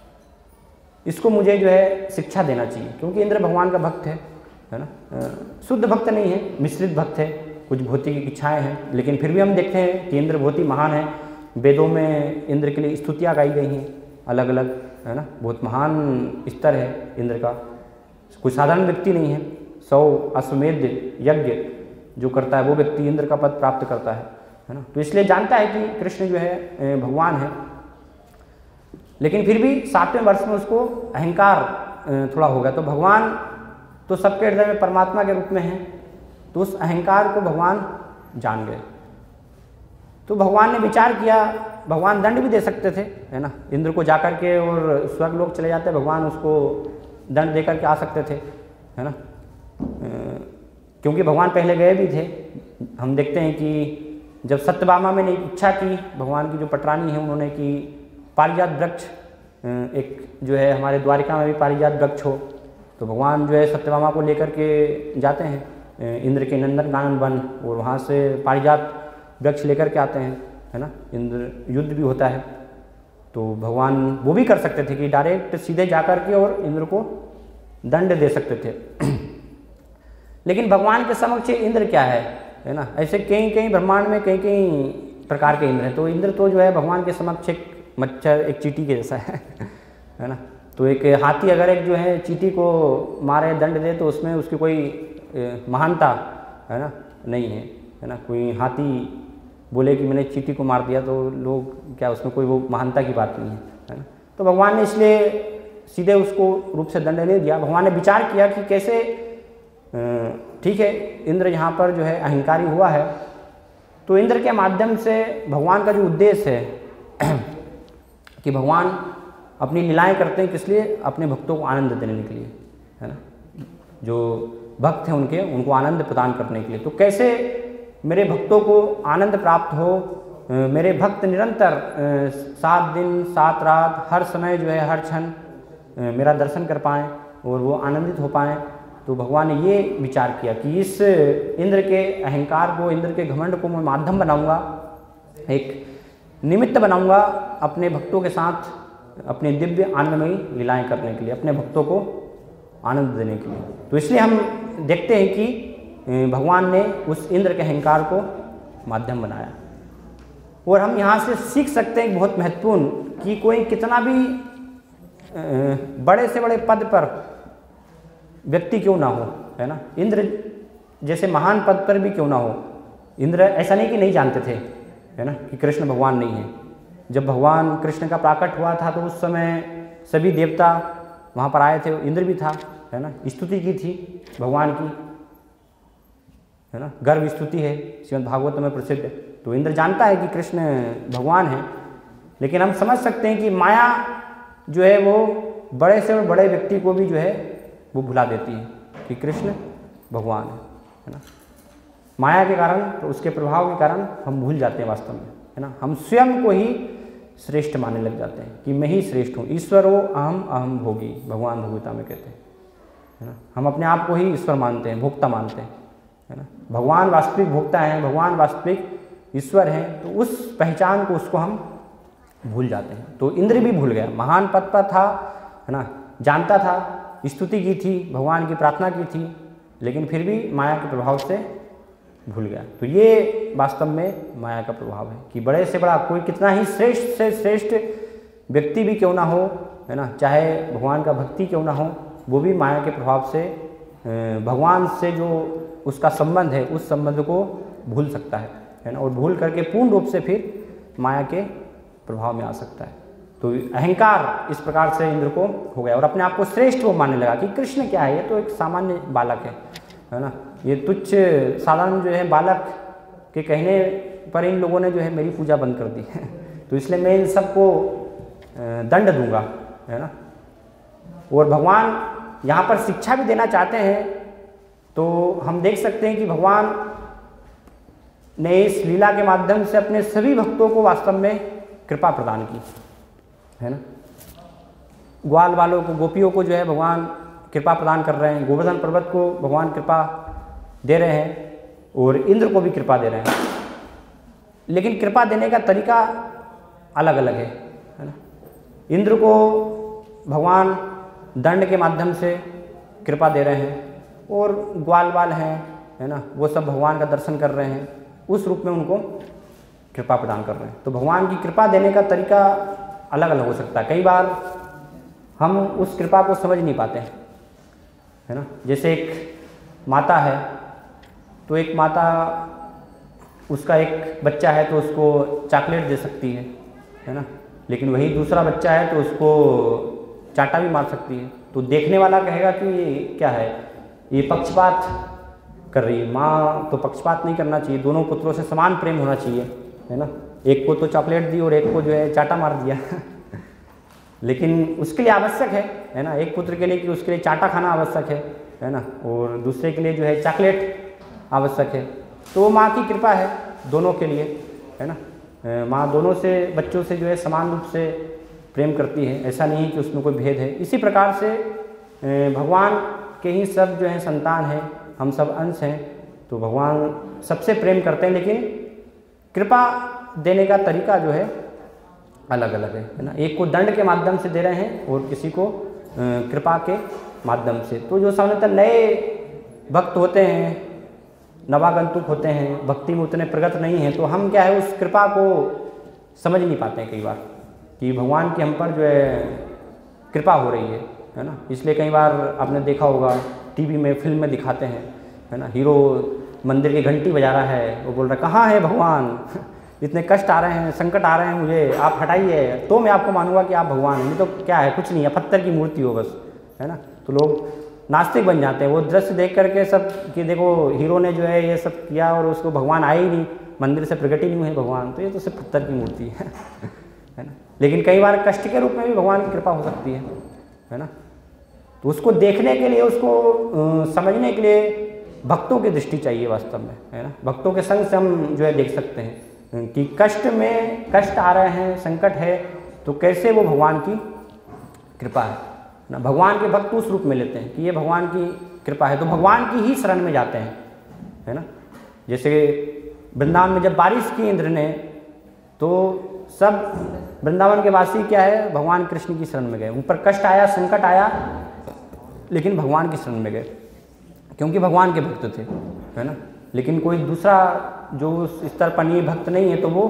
इसको मुझे जो है शिक्षा देना चाहिए, क्योंकि इंद्र भगवान का भक्त है, है ना। शुद्ध भक्त नहीं है, मिश्रित भक्त है, कुछ भौतिक इच्छाएं हैं, लेकिन फिर भी हम देखते हैं कि इंद्र बहुत ही महान है। वेदों में इंद्र के लिए स्तुतियाँ गाई गई हैं अलग अलग, है ना। बहुत महान स्तर है इंद्र का, कोई साधारण व्यक्ति नहीं है। सौ अश्वमेध यज्ञ जो करता है वो व्यक्ति इंद्र का पद प्राप्त करता है, है ना। तो इसलिए जानता है कि कृष्ण जो है भगवान है, लेकिन फिर भी सातवें वर्ष में उसको अहंकार थोड़ा हो गया। तो भगवान तो सबके हृदय में परमात्मा के रूप में है, तो उस अहंकार को भगवान जान गए। तो भगवान ने विचार किया, भगवान दंड भी दे सकते थे, है ना। इंद्र को जाकर के और स्वर्ग लोग चले जाते, भगवान उसको दंड दे करके आ सकते थे, है ना। क्योंकि भगवान पहले गए भी थे। हम देखते हैं कि जब सत्यभामा ने इच्छा की, भगवान की जो पटरानी है उन्होंने कि पारिजात वृक्ष एक जो है हमारे द्वारिका में भी पारिजात वृक्ष हो, तो भगवान जो है सत्यभामा को लेकर के जाते हैं इंद्र के नंदन कानन वन, और वहाँ से पारिजात वृक्ष लेकर के आते हैं, है ना। इंद्र युद्ध भी होता है, तो भगवान वो भी कर सकते थे कि डायरेक्ट सीधे जाकर के और इंद्र को दंड दे सकते थे। लेकिन भगवान के समक्ष इंद्र क्या है, है ना। ऐसे कई कई ब्रह्मांड में कई कई प्रकार के इंद्र हैं, तो इंद्र तो जो है भगवान के समक्ष एक मच्छर, एक चींटी के जैसा है, है ना। तो एक हाथी अगर एक जो है चींटी को मारे, दंड दे, तो उसमें उसकी कोई महानता, है ना, नहीं है, है ना। कोई हाथी बोले कि मैंने चींटी को मार दिया, तो लोग क्या, उसमें कोई वो महानता की बात नहीं है, है ना। तो भगवान ने इसलिए सीधे उसको रूप से दंड नहीं दिया। भगवान ने विचार किया कि कैसे, ठीक है, इंद्र यहाँ पर जो है अहंकारी हुआ है, तो इंद्र के माध्यम से भगवान का जो उद्देश्य है कि भगवान अपनी लीलाएं करते हैं किस लिए, अपने भक्तों को आनंद देने के लिए, है ना। जो भक्त हैं उनके उनको आनंद प्रदान करने के लिए। तो कैसे मेरे भक्तों को आनंद प्राप्त हो, मेरे भक्त निरंतर सात दिन सात रात हर समय जो है हर क्षण मेरा दर्शन कर पाएँ और वो आनंदित हो पाएँ। तो भगवान ने ये विचार किया कि इस इंद्र के अहंकार को, इंद्र के घमंड को मैं माध्यम बनाऊंगा, एक निमित्त बनाऊंगा अपने भक्तों के साथ अपने दिव्य आनंदमयी लीलाएं करने के लिए, अपने भक्तों को आनंद देने के लिए। तो इसलिए हम देखते हैं कि भगवान ने उस इंद्र के अहंकार को माध्यम बनाया। और हम यहाँ से सीख सकते हैं बहुत महत्वपूर्ण, कि कोई कितना भी बड़े से बड़े पद पर व्यक्ति क्यों ना हो, है ना, इंद्र जैसे महान पद पर भी क्यों ना हो, इंद्र ऐसा नहीं कि नहीं जानते थे, है ना, कि कृष्ण भगवान नहीं है। जब भगवान कृष्ण का प्राकट हुआ था तो उस समय सभी देवता वहाँ पर आए थे, इंद्र भी था, है ना, स्तुति की थी भगवान की, है ना, गर्भ स्तुति है श्रीमद् भागवत में प्रसिद्ध। तो इंद्र जानता है कि कृष्ण भगवान है, लेकिन हम समझ सकते हैं कि माया जो है वो बड़े से बड़े व्यक्ति को भी जो है वो भुला देती है कि कृष्ण भगवान है, है ना। माया के कारण, तो उसके प्रभाव के कारण हम भूल जाते हैं वास्तव में, है ना। हम स्वयं को ही श्रेष्ठ मानने लग जाते हैं कि मैं ही श्रेष्ठ हूँ। ईश्वरो अहम अहम भोगी, भगवान भगवता में कहते हैं, है ना। हम अपने आप को ही ईश्वर मानते हैं, भोक्ता मानते हैं, है ना। भगवान वास्तविक भोक्ता हैं, भगवान वास्तविक ईश्वर हैं, तो उस पहचान को, उसको हम भूल जाते हैं। तो इंद्र भी भूल गया, महान पद पर था, है ना, जानता था, स्तुति की थी, भगवान की प्रार्थना की थी, लेकिन फिर भी माया के प्रभाव से भूल गया। तो ये वास्तव में माया का प्रभाव है कि बड़े से बड़ा कोई कितना ही श्रेष्ठ से श्रेष्ठ व्यक्ति भी क्यों ना हो, है ना, चाहे भगवान का भक्ति क्यों ना हो, वो भी माया के प्रभाव से भगवान से जो उसका संबंध है उस संबंध को भूल सकता है है ना, और भूल करके पूर्ण रूप से फिर माया के प्रभाव में आ सकता है। तो अहंकार इस प्रकार से इंद्र को हो गया और अपने आप को श्रेष्ठ वो मानने लगा कि कृष्ण क्या है, ये तो एक सामान्य बालक है है ना, ये तुच्छ साधारण जो है बालक के कहने पर इन लोगों ने जो है मेरी पूजा बंद कर दी है तो इसलिए मैं इन सबको दंड दूंगा है ना। और भगवान यहाँ पर शिक्षा भी देना चाहते हैं, तो हम देख सकते हैं कि भगवान ने इस लीला के माध्यम से अपने सभी भक्तों को वास्तव में कृपा प्रदान की है ना। ग्वाल वालों को, गोपियों को जो है भगवान कृपा प्रदान कर रहे हैं, गोवर्धन पर्वत को भगवान कृपा दे रहे हैं और इंद्र को भी कृपा दे रहे हैं, लेकिन कृपा देने का तरीका अलग अलग है है ना। इंद्र को भगवान दंड के माध्यम से कृपा दे रहे हैं और ग्वाल वाल हैं है ना, वो सब भगवान का दर्शन कर रहे हैं, उस रूप में उनको कृपा प्रदान कर रहे हैं। तो भगवान की कृपा देने का तरीका अलग अलग हो सकता है। कई बार हम उस कृपा को समझ नहीं पाते हैं है ना। जैसे एक माता है, तो एक माता उसका एक बच्चा है तो उसको चॉकलेट दे सकती है है ना, लेकिन वही दूसरा बच्चा है तो उसको चाटा भी मार सकती है। तो देखने वाला कहेगा कि ये क्या है, ये पक्षपात कर रही है। माँ तो पक्षपात नहीं करना चाहिए, दोनों पुत्रों से समान प्रेम होना चाहिए है ना। एक को तो चॉकलेट दी और एक को जो है चाटा मार दिया लेकिन उसके लिए आवश्यक है है ना, एक पुत्र के लिए कि उसके लिए चाटा खाना आवश्यक है है ना, और दूसरे के लिए जो है चॉकलेट आवश्यक है। तो वो माँ की कृपा है दोनों के लिए है ना। माँ दोनों से बच्चों से जो है समान रूप से प्रेम करती है, ऐसा नहीं है कि उसमें कोई भेद है। इसी प्रकार से भगवान के ही सब जो है संतान हैं, हम सब अंश हैं, तो भगवान सबसे प्रेम करते हैं, लेकिन कृपा देने का तरीका जो है अलग अलग है है ना। एक को दंड के माध्यम से दे रहे हैं और किसी को कृपा के माध्यम से। तो जो सामान्यतः नए भक्त होते हैं, नवागंतुक होते हैं, भक्ति में उतने प्रगत नहीं हैं, तो हम क्या है उस कृपा को समझ नहीं पाते हैं कई बार कि भगवान की हम पर जो है कृपा हो रही है है ना। इसलिए कई बार आपने देखा होगा टीवी में, फिल्म में दिखाते हैं है ना, हीरो मंदिर की घंटी बजा रहा है, वो बोल रहा है कहाँ है भगवान, इतने कष्ट आ रहे हैं, संकट आ रहे हैं मुझे, आप हटाइए तो मैं आपको मानूंगा कि आप भगवान हैं, नहीं तो क्या है, कुछ नहीं है, पत्थर की मूर्ति हो बस है ना। तो लोग नास्तिक बन जाते हैं वो दृश्य देख करके सब कि देखो हीरो ने जो है ये सब किया और उसको भगवान आए ही नहीं, मंदिर से प्रकट ही नहीं हुए भगवान, तो ये तो सिर्फ पत्थर की मूर्ति है है ना। लेकिन कई बार कष्ट के रूप में भी भगवान की कृपा हो सकती है है ना। तो उसको देखने के लिए, उसको समझने के लिए भक्तों की दृष्टि चाहिए वास्तव में है ना। भक्तों के संग से हम जो है देख सकते हैं कि कष्ट में कष्ट आ रहे हैं, संकट है, तो कैसे वो भगवान की कृपा है ना। भगवान के भक्त उस रूप में लेते हैं कि ये भगवान की कृपा है, तो भगवान की ही शरण में जाते हैं है ना। जैसे वृंदावन में जब बारिश की इंद्र ने, तो सब वृंदावन के वासी क्या है, भगवान कृष्ण की शरण में गए। ऊपर कष्ट आया, संकट आया, लेकिन भगवान की शरण में गए क्योंकि भगवान के भक्त थे है ना। लेकिन कोई दूसरा जो उस स्तर पर नहीं भक्त नहीं है, तो वो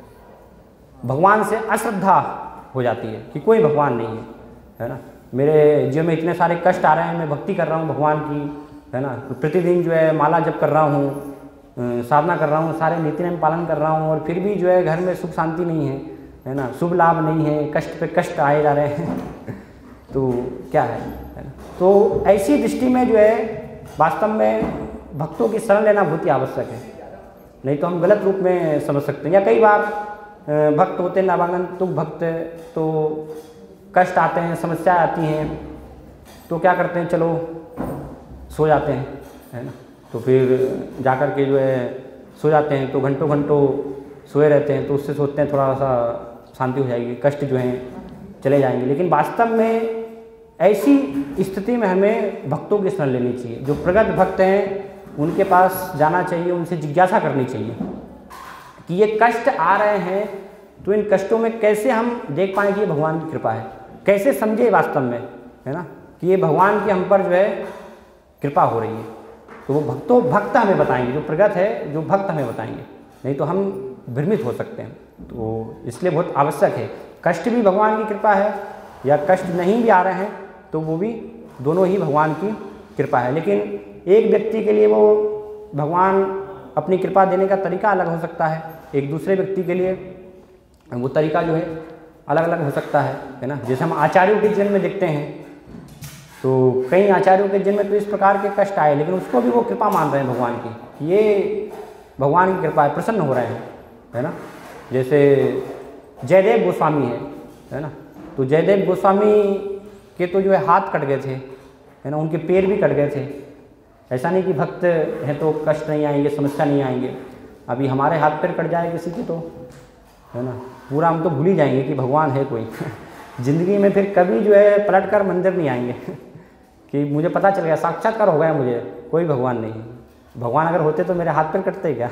भगवान से अश्रद्धा हो जाती है कि कोई भगवान नहीं है है ना। मेरे जीवन में इतने सारे कष्ट आ रहे हैं, मैं भक्ति कर रहा हूँ भगवान की है ना, तो प्रतिदिन जो है माला जप कर रहा हूँ, साधना कर रहा हूँ, सारे नीति नियम पालन कर रहा हूँ, और फिर भी जो है घर में सुख शांति नहीं है है ना, शुभ लाभ नहीं है, कष्ट पे कष्ट आए जा रहे हैं तो क्या है है ना। तो ऐसी दृष्टि में जो है वास्तव में भक्तों की शरण लेना बहुत ही आवश्यक है, नहीं तो हम गलत रूप में समझ सकते हैं। या कई बार भक्त होते हैं नवागंतुक भक्त, तो कष्ट आते हैं, समस्या आती हैं, तो क्या करते हैं, चलो सो जाते हैं है ना। तो फिर जाकर के जो है सो जाते हैं, तो घंटों घंटों सोए रहते हैं, तो उससे सोचते हैं थोड़ा सा शांति हो जाएगी, कष्ट जो हैं चले जाएंगे। लेकिन वास्तव में ऐसी स्थिति में हमें भक्तों की शरण लेनी चाहिए। जो प्रगत भक्त हैं उनके पास जाना चाहिए, उनसे जिज्ञासा करनी चाहिए कि ये कष्ट आ रहे हैं, तो इन कष्टों में कैसे हम देख पाएँ कि ये भगवान की कृपा है, कैसे समझे वास्तव में है ना कि ये भगवान की हम पर जो है कृपा हो रही है। तो वो भक्तों भक्त हमें बताएंगे, जो प्रगत है, जो भक्त हमें बताएंगे, नहीं तो हम भ्रमित हो सकते हैं। तो इसलिए बहुत आवश्यक है, कष्ट भी भगवान की कृपा है या कष्ट नहीं भी आ रहे हैं तो वो भी दोनों ही भगवान की कृपा है। लेकिन एक व्यक्ति के लिए वो भगवान अपनी कृपा देने का तरीका अलग हो सकता है, एक दूसरे व्यक्ति के लिए वो तरीका जो है अलग अलग हो सकता है, है ना। जैसे हम आचार्यों के जन्म में देखते हैं तो कई आचार्यों के जन्म में तो इस प्रकार के कष्ट आए, लेकिन उसको भी वो कृपा मान रहे हैं भगवान की, ये भगवान की कृपा है, प्रसन्न हो रहे हैं, है ना। जैसे जयदेव गोस्वामी है, है ना। तो जयदेव गोस्वामी के तो जो है हाथ कट गए थे, है ना, उनके पैर भी कट गए थे। ऐसा नहीं कि भक्त हैं तो कष्ट नहीं आएंगे, समस्या नहीं आएंगे। अभी हमारे हाथ पैर कट जाए किसी की तो, है ना, पूरा हम तो भूल ही जाएंगे कि भगवान है कोई ज़िंदगी में फिर कभी जो है पलट कर मंदिर नहीं आएंगे कि मुझे पता चल गया, साक्षात्कार हो गया, मुझे कोई भगवान नहीं। भगवान अगर होते तो मेरे हाथ पैर कटते क्या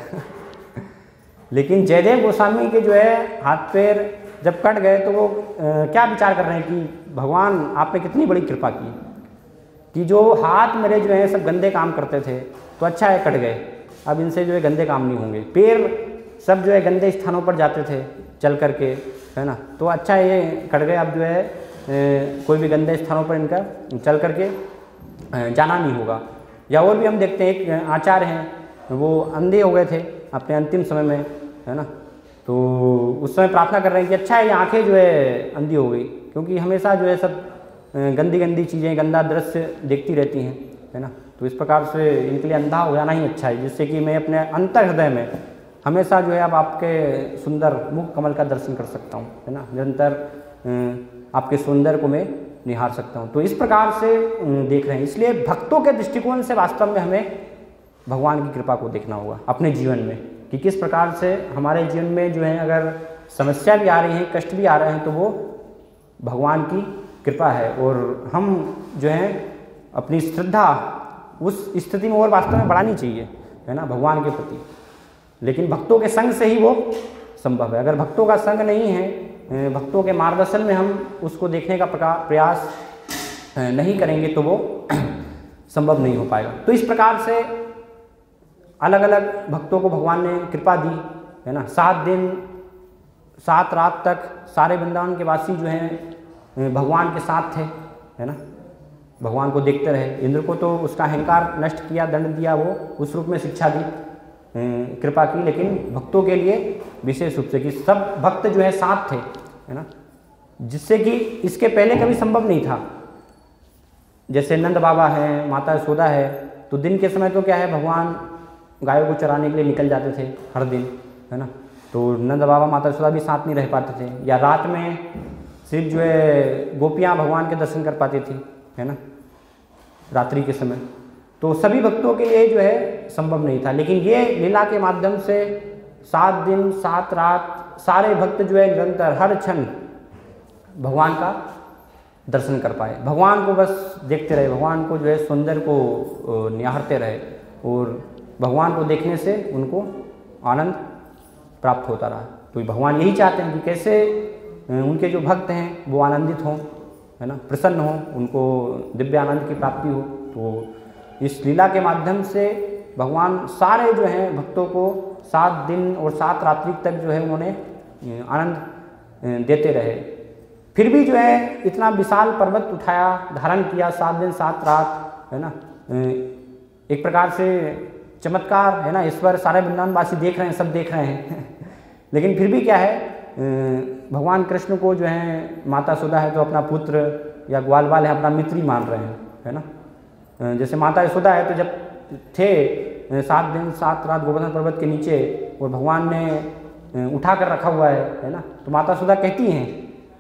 लेकिन जयदेव गोस्वामी के जो है हाथ पैर जब कट गए तो वो आ, क्या विचार कर रहे हैं कि भगवान आपने कितनी बड़ी कृपा की कि जो हाथ मेरे जो है सब गंदे काम करते थे तो अच्छा है कट गए, अब इनसे जो है गंदे काम नहीं होंगे। पैर सब जो है गंदे स्थानों पर जाते थे चल करके, है ना, तो अच्छा है ये कट गए, अब जो है ए, कोई भी गंदे स्थानों पर इनका चल करके जाना नहीं होगा। या और भी हम देखते हैं एक आचार्य हैं वो अंधे हो गए थे अपने अंतिम समय में, है ना, तो उस समय प्रार्थना कर रहे हैं कि अच्छा है ये आँखें जो है अंधी हो गई, क्योंकि हमेशा जो है सब गंदी गंदी चीज़ें, गंदा दृश्य देखती रहती हैं, है ना। तो इस प्रकार से इनके लिए अंधा हो जाना ही अच्छा है, जिससे कि मैं अपने अंतर हृदय में हमेशा जो है अब आपके सुंदर मुख कमल का दर्शन कर सकता हूँ, है ना, निरंतर आपके सौंदर्य को मैं निहार सकता हूँ। तो इस प्रकार से देख रहे हैं। इसलिए भक्तों के दृष्टिकोण से वास्तव में हमें भगवान की कृपा को देखना होगा अपने जीवन में, कि किस प्रकार से हमारे जीवन में जो है अगर समस्या भी आ रही है, कष्ट भी आ रहे हैं, तो वो भगवान की कृपा है और हम जो है अपनी श्रद्धा उस स्थिति में और वास्तव में बढ़ानी चाहिए, है ना, भगवान के प्रति। लेकिन भक्तों के संग से ही वो संभव है। अगर भक्तों का संग नहीं है, भक्तों के मार्गदर्शन में हम उसको देखने का प्रयास नहीं करेंगे तो वो संभव नहीं हो पाएगा। तो इस प्रकार से अलग अलग भक्तों को भगवान ने कृपा दी, है ना। सात दिन सात रात तक सारे वृंदावन के वासी जो हैं भगवान के साथ थे, है ना, भगवान को देखते रहे। इंद्र को तो उसका अहंकार नष्ट किया, दंड दिया, वो उस रूप में शिक्षा दी, कृपा की। लेकिन भक्तों के लिए विशेष रूप से कि सब भक्त जो है साथ थे, है ना, जिससे कि इसके पहले कभी संभव नहीं था। जैसे नंद बाबा हैं, माता यशोदा है, तो दिन के समय तो क्या है भगवान गायों को चराने के लिए निकल जाते थे हर दिन, है ना, तो नंद बाबा माता यशोदा भी साथ नहीं रह पाते थे। या रात में सिर्फ जो है गोपियाँ भगवान के दर्शन कर पाती थी, है ना, रात्रि के समय। तो सभी भक्तों के लिए जो है संभव नहीं था। लेकिन ये लीला के माध्यम से सात दिन सात रात सारे भक्त जो है निरंतर हर क्षण भगवान का दर्शन कर पाए, भगवान को बस देखते रहे, भगवान को जो है सौंदर्य को निहारते रहे और भगवान को देखने से उनको आनंद प्राप्त होता रहा। तो भगवान यही चाहते हैं कि कैसे उनके जो भक्त हैं वो आनंदित हों, है ना, प्रसन्न हों, उनको दिव्य आनंद की प्राप्ति हो। तो इस लीला के माध्यम से भगवान सारे जो हैं भक्तों को सात दिन और सात रात्रि तक जो है उन्होंने आनंद देते रहे। फिर भी जो है इतना विशाल पर्वत उठाया, धारण किया, सात दिन सात रात, है ना, एक प्रकार से चमत्कार, है ना, ईश्वर सारे वृंदावनवासी देख रहे हैं, सब देख रहे हैं लेकिन फिर भी क्या है, भगवान कृष्ण को जो है माता यशोदा है तो अपना पुत्र या ग्वाल बाल है अपना मित्र ही मान रहे हैं, है ना। जैसे माता यशोदा है तो जब थे सात दिन सात रात गोवर्धन पर्वत के नीचे और भगवान ने उठा कर रखा हुआ है, है ना, तो माता यशोदा कहती हैं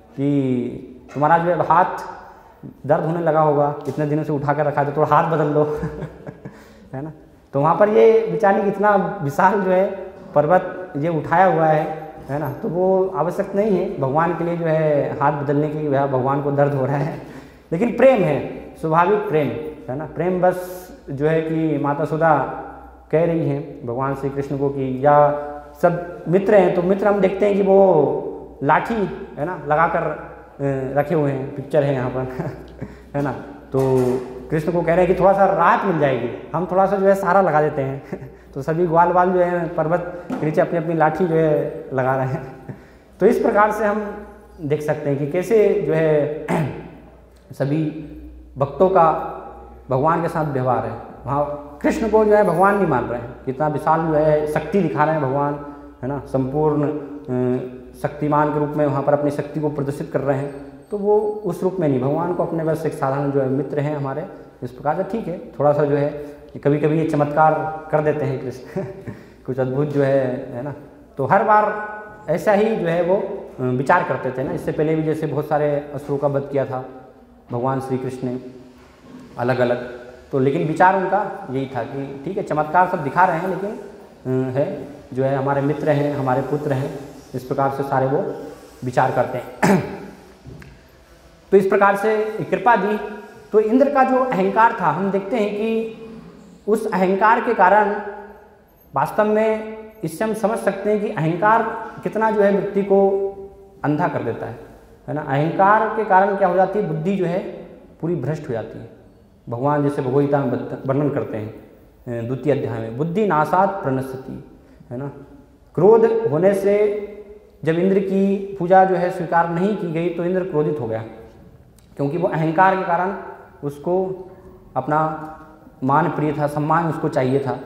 कि तुम्हारा जो है हाथ दर्द होने लगा होगा, इतने दिनों से उठा कर रखा था, थोड़ा हाथ बदल लो है ना। तो वहाँ पर ये बेचारी इतना विशाल जो है पर्वत ये उठाया हुआ है, है ना, तो वो आवश्यक नहीं है भगवान के लिए जो है हाथ बदलने की, वह भगवान को दर्द हो रहा है। लेकिन प्रेम है, स्वाभाविक प्रेम, है ना, प्रेम बस जो है कि माता यशोदा कह रही हैं भगवान श्री कृष्ण को कि या सब मित्र हैं तो मित्र हम देखते हैं कि वो लाठी, है ना, लगा कर रखे हुए हैं, पिक्चर है यहाँ पर है ना, तो कृष्ण को कह रहे हैं कि थोड़ा सा राहत मिल जाएगी, हम थोड़ा सा जो है सहारा लगा देते हैं तो सभी ग्वाल बाल जो है पर्वत के नीचे अपनी अपनी लाठी जो है लगा रहे हैं तो इस प्रकार से हम देख सकते हैं कि कैसे जो है सभी भक्तों का भगवान के साथ व्यवहार है। वहाँ कृष्ण को जो है भगवान नहीं मान रहे हैं, कितना विशाल जो है शक्ति दिखा रहे हैं भगवान, है ना, संपूर्ण शक्तिमान के रूप में वहाँ पर अपनी शक्ति को प्रदर्शित कर रहे हैं। तो वो उस रूप में नहीं, भगवान को अपने बस एक साधारण जो है मित्र हैं हमारे, इस प्रकार से ठीक है। थोड़ा सा जो है कभी कभी ये चमत्कार कर देते हैं कृष्ण कुछ अद्भुत जो है है ना, तो हर बार ऐसा ही जो है वो विचार करते थे ना। इससे पहले भी जैसे बहुत सारे असुरों का वध किया था भगवान श्री कृष्ण ने अलग अलग, तो लेकिन विचार उनका यही था कि ठीक है चमत्कार सब दिखा रहे हैं, लेकिन है जो है हमारे मित्र हैं, हमारे पुत्र हैं, इस प्रकार से सारे वो विचार करते हैं तो इस प्रकार से कृपा दी। तो इंद्र का जो अहंकार था, हम देखते हैं कि उस अहंकार के कारण वास्तव में इससे हम समझ सकते हैं कि अहंकार कितना जो है व्यक्ति को अंधा कर देता है, है ना। अहंकार के कारण क्या हो जाती है, बुद्धि जो है पूरी भ्रष्ट हो जाती है। भगवान जैसे भगवद गीता में वर्णन करते हैं द्वितीय अध्याय में, बुद्धि नाशात प्रणश्यति, है ना। क्रोध होने से जब इंद्र की पूजा जो है स्वीकार नहीं की गई तो इंद्र क्रोधित हो गया, क्योंकि वो अहंकार के कारण उसको अपना मान प्रिय था, सम्मान उसको चाहिए था।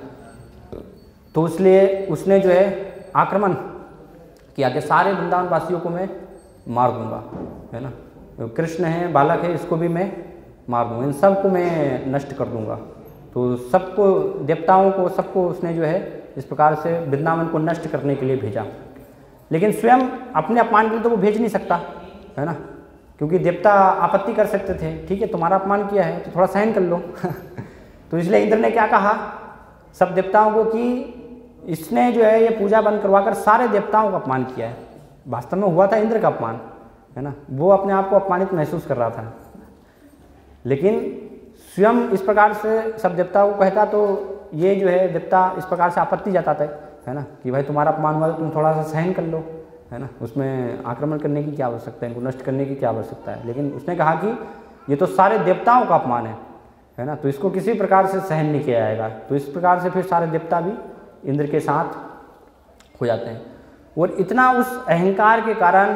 तो इसलिए उसने जो है आक्रमण किया कि सारे वृंदावन वासियों को मैं मार दूंगा, है ना। तो कृष्ण है, बालक है, इसको भी मैं मार दूंगा, इन सबको मैं नष्ट कर दूंगा। तो सबको, देवताओं को, सबको उसने जो है इस प्रकार से वृंदावन को नष्ट करने के लिए भेजा। लेकिन स्वयं अपने अपमान के लिए तो वो भेज नहीं सकता, है ना, क्योंकि देवता आपत्ति कर सकते थे, ठीक है तुम्हारा अपमान किया है तो थोड़ा सहन कर लो तो इसलिए इंद्र ने क्या कहा सब देवताओं को कि इसने जो है ये पूजा बंद करवाकर सारे देवताओं का अपमान किया है। वास्तव में हुआ था इंद्र का अपमान, है ना, वो अपने आप को अपमानित महसूस कर रहा था, लेकिन स्वयं इस प्रकार से सब देवताओं को कहता तो ये जो है देवता इस प्रकार से आपत्ति जताता है, है ना, कि भाई तुम्हारा अपमान हुआ तो तुम थोड़ा सा सहन कर लो, है ना, उसमें आक्रमण करने की क्या आवश्यकता है, इनको नष्ट करने की क्या आवश्यकता है। लेकिन उसने कहा कि ये तो सारे देवताओं का अपमान है, है ना, तो इसको किसी प्रकार से सहन नहीं किया जाएगा। तो इस प्रकार से फिर सारे देवता भी इंद्र के साथ हो जाते हैं। और इतना उस अहंकार के कारण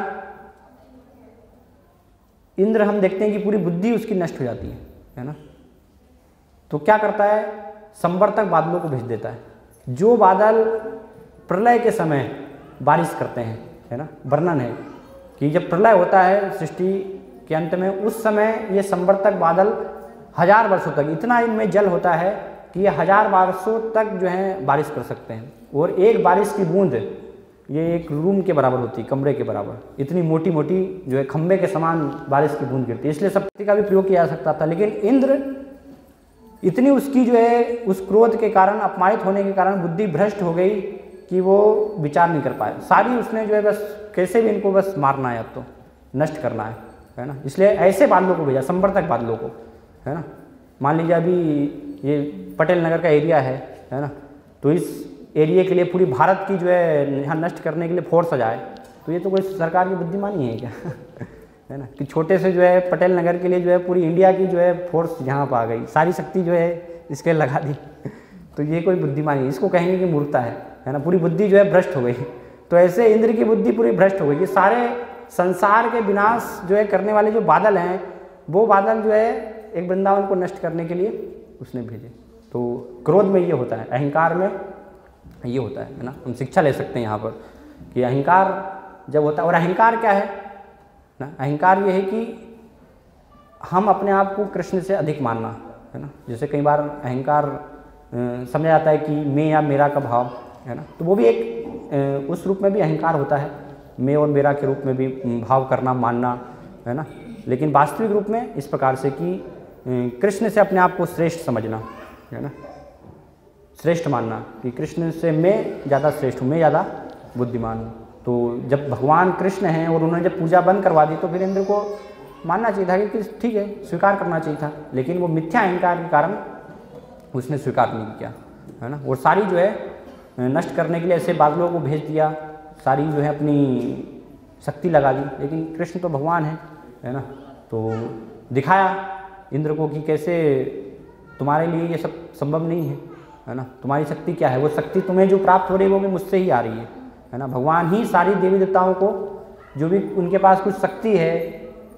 इंद्र, हम देखते हैं कि पूरी बुद्धि उसकी नष्ट हो जाती है, है ना। तो क्या करता है, संवर्तक बादलों को भेज देता है, जो बादल प्रलय के समय बारिश करते हैं, है ना। वर्णन है कि जब प्रलय होता है सृष्टि के अंत में, उस समय ये संवर्तक बादल हजार वर्षों तक, इतना इनमें जल होता है कि ये हजार वर्षों तक जो है बारिश कर सकते हैं। और एक बारिश की बूंद ये एक रूम के बराबर होती है, कमरे के बराबर, इतनी मोटी मोटी जो है खंबे के समान बारिश की बूंद गिरती है। इसलिए शक्ति का भी प्रयोग किया जा सकता था, लेकिन इंद्र इतनी उसकी जो है उस क्रोध के कारण, अपमानित होने के कारण बुद्धि भ्रष्ट हो गई कि वो विचार नहीं कर पाए। सारी उसने जो है बस कैसे भी इनको बस मारना है, अब तो नष्ट करना है, है ना। इसलिए ऐसे बादलों को भेजा, संवर्तक बादलों को, है ना। मान लीजिए अभी ये पटेल नगर का एरिया है, है ना, तो इस एरिया के लिए पूरी भारत की जो है यहाँ नष्ट करने के लिए फोर्स आ जाए, तो ये तो कोई सरकार की बुद्धिमानी है क्या है ना, कि छोटे से जो है पटेल नगर के लिए जो है पूरी इंडिया की जो है फोर्स यहाँ पर आ गई, सारी शक्ति जो है इसके लगा दी तो ये कोई बुद्धिमानी है, इसको कहेंगे कि मूर्खता है, है ना। पूरी बुद्धि जो है भ्रष्ट हो गई। तो ऐसे इंद्र की बुद्धि पूरी भ्रष्ट हो गई कि सारे संसार के विनाश जो है करने वाले जो बादल हैं, वो बादल जो है एक वृंदावन को नष्ट करने के लिए उसने भेजे। तो क्रोध में ये होता है, अहंकार में ये होता है, है ना। हम शिक्षा ले सकते हैं यहाँ पर कि अहंकार जब होता है, और अहंकार क्या है ना, अहंकार ये है कि हम अपने आप को कृष्ण से अधिक मानना, है ना। जैसे कई बार अहंकार समझा जाता है कि मैं या मेरा का भाव, है ना, तो वो भी एक उस रूप में भी अहंकार होता है, मैं और मेरा के रूप में भी भाव करना, मानना, है ना। लेकिन वास्तविक रूप में इस प्रकार से कि कृष्ण से अपने आप को श्रेष्ठ समझना, है ना, श्रेष्ठ मानना कि कृष्ण से मैं ज़्यादा श्रेष्ठ हूँ, मैं ज़्यादा बुद्धिमान हूँ। तो जब भगवान कृष्ण हैं और उन्होंने जब पूजा बंद करवा दी तो फिर इंद्र को मानना चाहिए था कि ठीक है, स्वीकार करना चाहिए था, लेकिन वो मिथ्या अहंकार के कारण उसने स्वीकार नहीं किया, है ना। और सारी जो है नष्ट करने के लिए ऐसे बादलों को भेज दिया, सारी जो है अपनी शक्ति लगा दी, लेकिन कृष्ण तो भगवान है, है ना। तो दिखाया इंद्र को कि कैसे तुम्हारे लिए ये सब संभव नहीं है, है ना। तुम्हारी शक्ति क्या है, वो शक्ति तुम्हें जो प्राप्त हो रही है वो भी मुझसे ही आ रही है, है ना। भगवान ही सारी देवी देवताओं को जो भी उनके पास कुछ शक्ति है,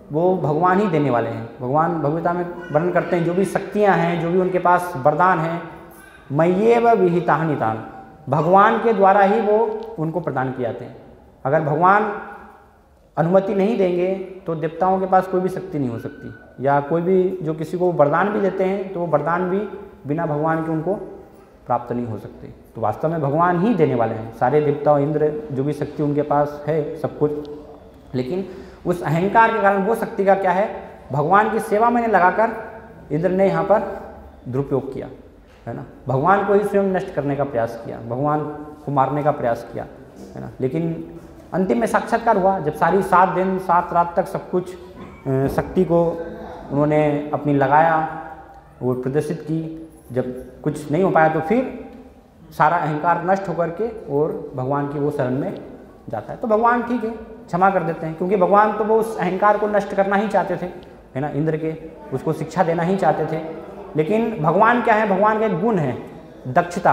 वो भगवान ही देने वाले हैं। भगवान भगवता में वर्णन करते हैं जो भी शक्तियाँ हैं, जो भी उनके पास वरदान हैं, मय्येव विहितानि तान्, भगवान के द्वारा ही वो उनको प्रदान किए जाते हैं। अगर भगवान अनुमति नहीं देंगे तो देवताओं के पास कोई भी शक्ति नहीं हो सकती, या कोई भी जो किसी को वरदान भी देते हैं तो वो वरदान भी बिना भगवान के उनको प्राप्त नहीं हो सकते। तो वास्तव में भगवान ही देने वाले हैं सारे देवताओं, इंद्र जो भी शक्ति उनके पास है सब कुछ। लेकिन उस अहंकार के कारण वो शक्ति का क्या है, भगवान की सेवा में लगाकर इंद्र ने यहाँ पर दुरुपयोग किया, है ना। भगवान को ही स्वयं नष्ट करने का प्रयास किया, भगवान को मारने का प्रयास किया, है ना। लेकिन अंतिम में साक्षात्कार हुआ जब सारी सात दिन सात रात तक सब कुछ शक्ति को उन्होंने अपनी लगाया और प्रदर्शित की। जब कुछ नहीं हो पाया तो फिर सारा अहंकार नष्ट होकर के और भगवान की वो शरण में जाता है। तो भगवान ठीक है क्षमा कर देते हैं, क्योंकि भगवान तो वो उस अहंकार को नष्ट करना ही चाहते थे, है ना। इंद्र के उसको शिक्षा देना ही चाहते थे। लेकिन भगवान क्या है, भगवान का एक गुण है दक्षता।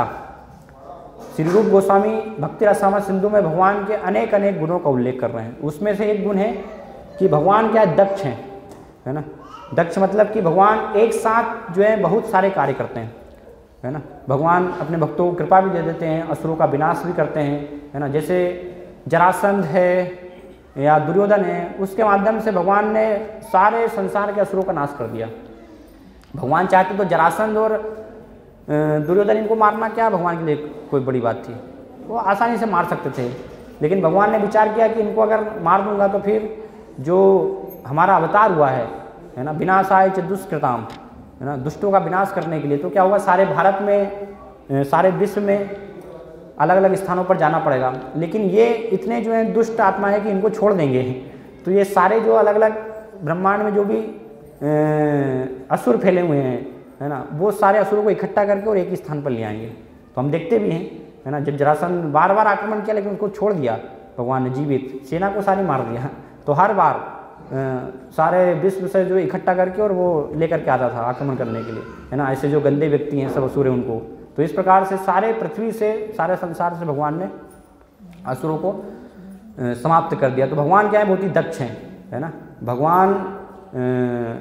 श्री रूप गोस्वामी भक्ति रसामृत सिंधु में भगवान के अनेक अनेक गुणों का उल्लेख कर रहे हैं। उसमें से एक गुण है कि भगवान क्या है, दक्ष हैं, है ना। दक्ष मतलब कि भगवान एक साथ जो है बहुत सारे कार्य करते हैं, है ना। भगवान अपने भक्तों को कृपा भी दे देते हैं, असुरों का विनाश भी करते हैं, है ना। जैसे जरासंध है या दुर्योधन है, उसके माध्यम से भगवान ने सारे संसार के असुरों का नाश कर दिया। भगवान चाहते तो जरासंध और दुर्योधन इनको मारना क्या भगवान के लिए कोई बड़ी बात थी, वो आसानी से मार सकते थे। लेकिन भगवान ने विचार किया कि इनको अगर मार दूंगा तो फिर जो हमारा अवतार हुआ है, है ना, विनाशाय च दुष्कृताम, है ना, दुष्टों का विनाश करने के लिए, तो क्या होगा सारे भारत में सारे विश्व में अलग अलग स्थानों पर जाना पड़ेगा। लेकिन ये इतने जो हैं दुष्ट आत्मा है कि इनको छोड़ देंगे, तो ये सारे जो अलग अलग ब्रह्मांड में जो भी असुर फैले हुए हैं, है ना, वो सारे असुरों को इकट्ठा करके और एक ही स्थान पर ले आएंगे। तो हम देखते भी हैं, है ना, जब जरासंध बार बार आक्रमण किया लेकिन उसको छोड़ दिया भगवान ने, जीवित सेना को सारी मार दिया। तो हर बार आ, सारे विश्व से जो इकट्ठा करके और वो लेकर के आता था आक्रमण करने के लिए, है ना। ऐसे जो गंदे व्यक्ति हैं सब असुर हैं उनको, तो इस प्रकार से सारे पृथ्वी से सारे संसार से भगवान ने असुरों को आ, समाप्त कर दिया। तो भगवान क्या है, बहुत ही दक्ष हैं, है ना। भगवान आ,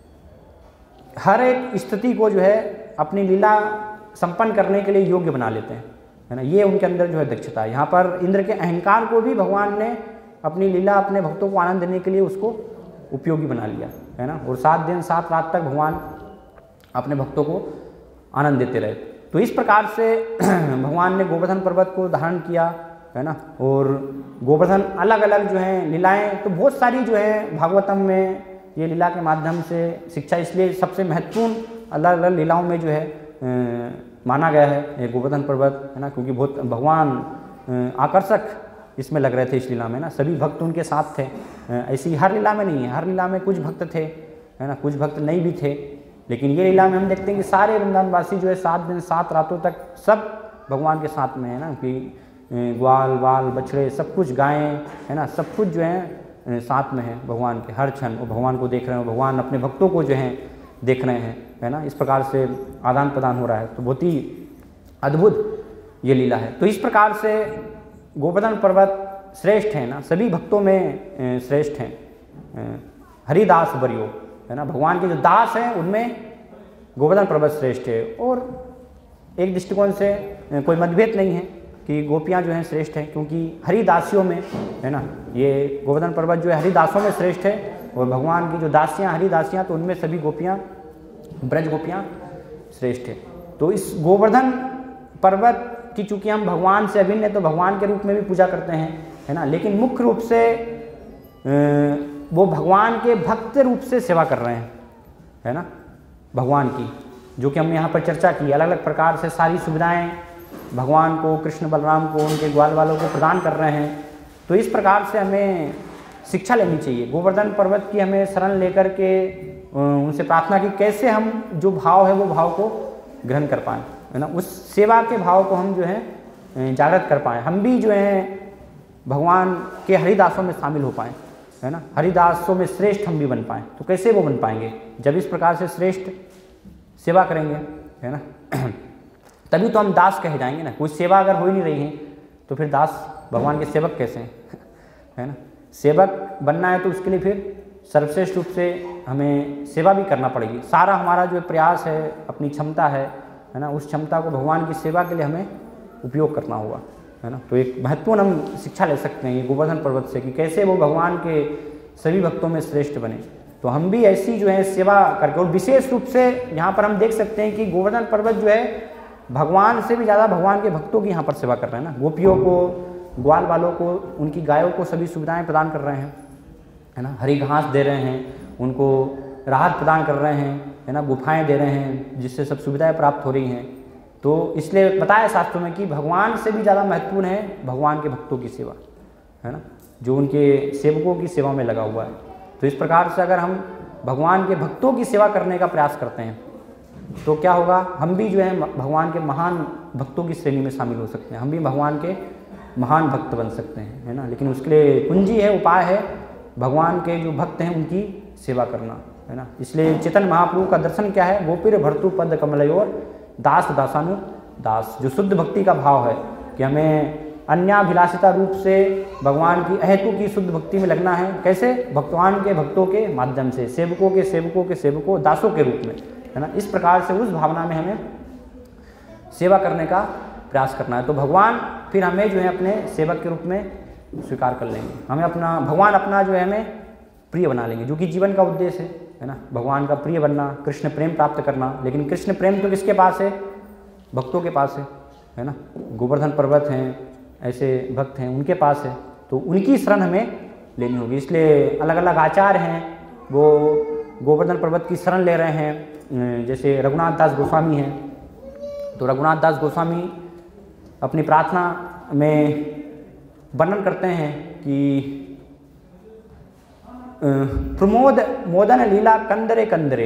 हर एक स्थिति को जो है अपनी लीला संपन्न करने के लिए योग्य बना लेते हैं, है ना। ये उनके अंदर जो है दक्षता है। यहाँ पर इंद्र के अहंकार को भी भगवान ने अपनी लीला अपने भक्तों को आनंद देने के लिए उसको उपयोगी बना लिया, है ना। और सात दिन सात रात तक भगवान अपने भक्तों को आनंद देते रहे। तो इस प्रकार से भगवान ने गोवर्धन पर्वत को धारण किया, है ना। और गोवर्धन अलग अलग जो है लीलाएँ, तो बहुत सारी जो है भागवतम में ये लीला के माध्यम से शिक्षा, इसलिए सबसे महत्वपूर्ण अलग अलग लीलाओं में जो है ए, माना गया है ये गोवर्धन पर्वत, है ना। क्योंकि बहुत भगवान आकर्षक इसमें लग रहे थे इस लीला में, ना। सभी भक्त उनके साथ थे, ऐसी हर लीला में नहीं है। हर लीला में कुछ भक्त थे, है ना, कुछ भक्त नहीं भी थे। लेकिन ये लीला में हम देखते हैं कि सारे वृंदावनवासी जो है सात दिन सात रातों तक सब भगवान के साथ में है, ना। कि ग्वाल बाल बछड़े सब कुछ गायें, है ना, सब कुछ जो है साथ में है भगवान के हर क्षण। वो भगवान को देख रहे हैं, भगवान अपने भक्तों को जो है देख रहे हैं, है ना। इस प्रकार से आदान प्रदान हो रहा है। तो बहुत ही अद्भुत ये लीला है। तो इस प्रकार से गोवर्धन पर्वत श्रेष्ठ है, ना, सभी भक्तों में श्रेष्ठ हैं। हरिदास वर्यो, है ना, भगवान के जो दास हैं उनमें गोवर्धन पर्वत श्रेष्ठ है। और एक दृष्टिकोण से कोई मतभेद नहीं है कि गोपियाँ जो हैं श्रेष्ठ हैं, क्योंकि हरिदासियों में, है ना, ये गोवर्धन पर्वत जो है हरिदासों में श्रेष्ठ है। और भगवान की जो दासियाँ हरिदासियाँ, तो उनमें सभी गोपियाँ ब्रज गोपियाँ श्रेष्ठ है। तो इस गोवर्धन पर्वत की चूँकि हम भगवान से अभिन्न है तो भगवान के रूप में भी पूजा करते हैं, है ना। लेकिन मुख्य रूप से वो भगवान के भक्त रूप से सेवा कर रहे हैं, है ना, भगवान की, जो कि हमने यहाँ पर चर्चा की। अलग अलग प्रकार से सारी सुविधाएं भगवान को, कृष्ण बलराम को, उनके ग्वाल वालों को प्रदान कर रहे हैं। तो इस प्रकार से हमें शिक्षा लेनी चाहिए गोवर्धन पर्वत की, हमें शरण लेकर के उनसे प्रार्थना की कैसे हम जो भाव है वो भाव को ग्रहण कर पाएँ, है ना। उस सेवा के भाव को हम जो है जागृत कर पाएँ, हम भी जो है भगवान के हरिदासों में शामिल हो पाएँ, है ना। हरिदासों में श्रेष्ठ हम भी बन पाएँ। तो कैसे वो बन पाएंगे, जब इस प्रकार से श्रेष्ठ सेवा करेंगे, है ना, तभी तो हम दास कहे जाएंगे ना। कोई सेवा अगर हो ही नहीं रही है तो फिर दास भगवान के सेवक कैसे हैं, है ना। सेवक बनना है तो उसके लिए फिर सर्वश्रेष्ठ रूप से हमें सेवा भी करना पड़ेगी। सारा हमारा जो प्रयास है, अपनी क्षमता है है ना, उस क्षमता को भगवान की सेवा के लिए हमें उपयोग करना होगा, है ना। तो एक महत्वपूर्ण हम शिक्षा ले सकते हैं ये गोवर्धन पर्वत से कि कैसे वो भगवान के सभी भक्तों में श्रेष्ठ बने। तो हम भी ऐसी जो है सेवा करके, और विशेष रूप से यहाँ पर हम देख सकते हैं कि गोवर्धन पर्वत जो है भगवान से भी ज़्यादा भगवान के भक्तों की यहाँ पर सेवा कर रहे हैं ना। गोपियों को, ग्वाल वालों को, उनकी गायों को सभी सुविधाएं प्रदान कर रहे हैं, है ना। हरी घास दे रहे हैं, उनको राहत प्रदान कर रहे हैं, है ना। गुफाएं दे रहे हैं जिससे सब सुविधाएं प्राप्त हो रही हैं। तो इसलिए बताया शास्त्रों में कि भगवान से भी ज़्यादा महत्वपूर्ण है भगवान के भक्तों की सेवा, है ना, जो उनके सेवकों की सेवा में लगा हुआ है। तो इस प्रकार से अगर हम भगवान के भक्तों की सेवा करने का प्रयास करते हैं तो क्या होगा, हम भी जो है भगवान के महान भक्तों की श्रेणी में शामिल हो सकते हैं, हम भी भगवान के महान भक्त बन सकते हैं, है ना। लेकिन उसके लिए कुंजी है, उपाय है भगवान के जो भक्त हैं उनकी सेवा करना, है ना। इसलिए चेतन महाप्रभु का दर्शन क्या है, गोपीर भर्तु पद कमलयोर दास दासानु दास, जो शुद्ध भक्ति का भाव है कि हमें अन्याभिलाषिता रूप से भगवान की अहेतु की शुद्ध भक्ति में लगना है। कैसे, भगवान के भक्तों के माध्यम से, सेवकों के सेवकों के सेवकों, दासों के रूप में, है ना। इस प्रकार से उस भावना में हमें सेवा करने का प्रयास करना है। तो भगवान फिर हमें जो है अपने सेवक के रूप में स्वीकार कर लेंगे, हमें अपना भगवान अपना जो है हमें प्रिय बना लेंगे, जो कि जीवन का उद्देश्य है, है ना। भगवान का प्रिय बनना, कृष्ण प्रेम प्राप्त करना। लेकिन कृष्ण प्रेम तो किसके पास है, भक्तों के पास है, है ना। गोवर्धन पर्वत हैं, ऐसे भक्त हैं, उनके पास है, तो उनकी शरण हमें लेनी होगी। इसलिए अलग अलग आचार्य हैं वो गोवर्धन पर्वत की शरण ले रहे हैं। जैसे रघुनाथ दास गोस्वामी हैं, तो रघुनाथ दास गोस्वामी अपनी प्रार्थना में वर्णन करते हैं कि प्रमोद मोदन लीला कंदरे कंदरे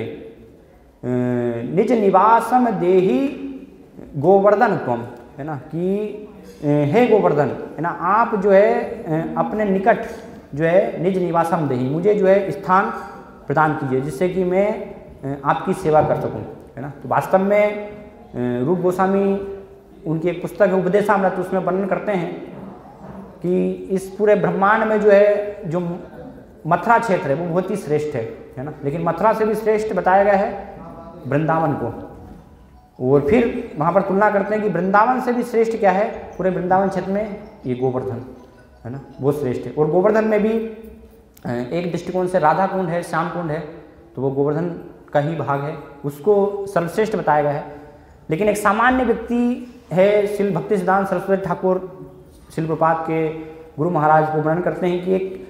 निज निवासम देही गोवर्धन त्वम, है ना, कि हे गोवर्धन, है ना, आप जो है अपने निकट जो है निज निवासम देही, मुझे जो है स्थान प्रदान कीजिए जिससे कि मैं आपकी सेवा कर सकूं, है ना। तो वास्तव में रूप गोस्वामी उनकी एक पुस्तक है उपदेशामृत, उसमें वर्णन करते हैं कि इस पूरे ब्रह्मांड में जो है जो मथुरा क्षेत्र है वो बहुत ही श्रेष्ठ है, है ना। लेकिन मथुरा से भी श्रेष्ठ बताया गया है वृंदावन को, और फिर वहाँ पर तुलना करते हैं कि वृंदावन से भी श्रेष्ठ क्या है पूरे वृंदावन क्षेत्र में, ये गोवर्धन, है ना, वो श्रेष्ठ है। और गोवर्धन में भी एक दृष्टिकोण से राधा कुंड है, श्याम कुंड है, तो वो गोवर्धन का ही भाग है, उसको सर्वश्रेष्ठ बताया गया है। लेकिन एक सामान्य व्यक्ति है, शिल भक्ति सिद्धांत सरस्वती ठाकुर शिल प्रपात के गुरु महाराज को वर्णन करते हैं कि एक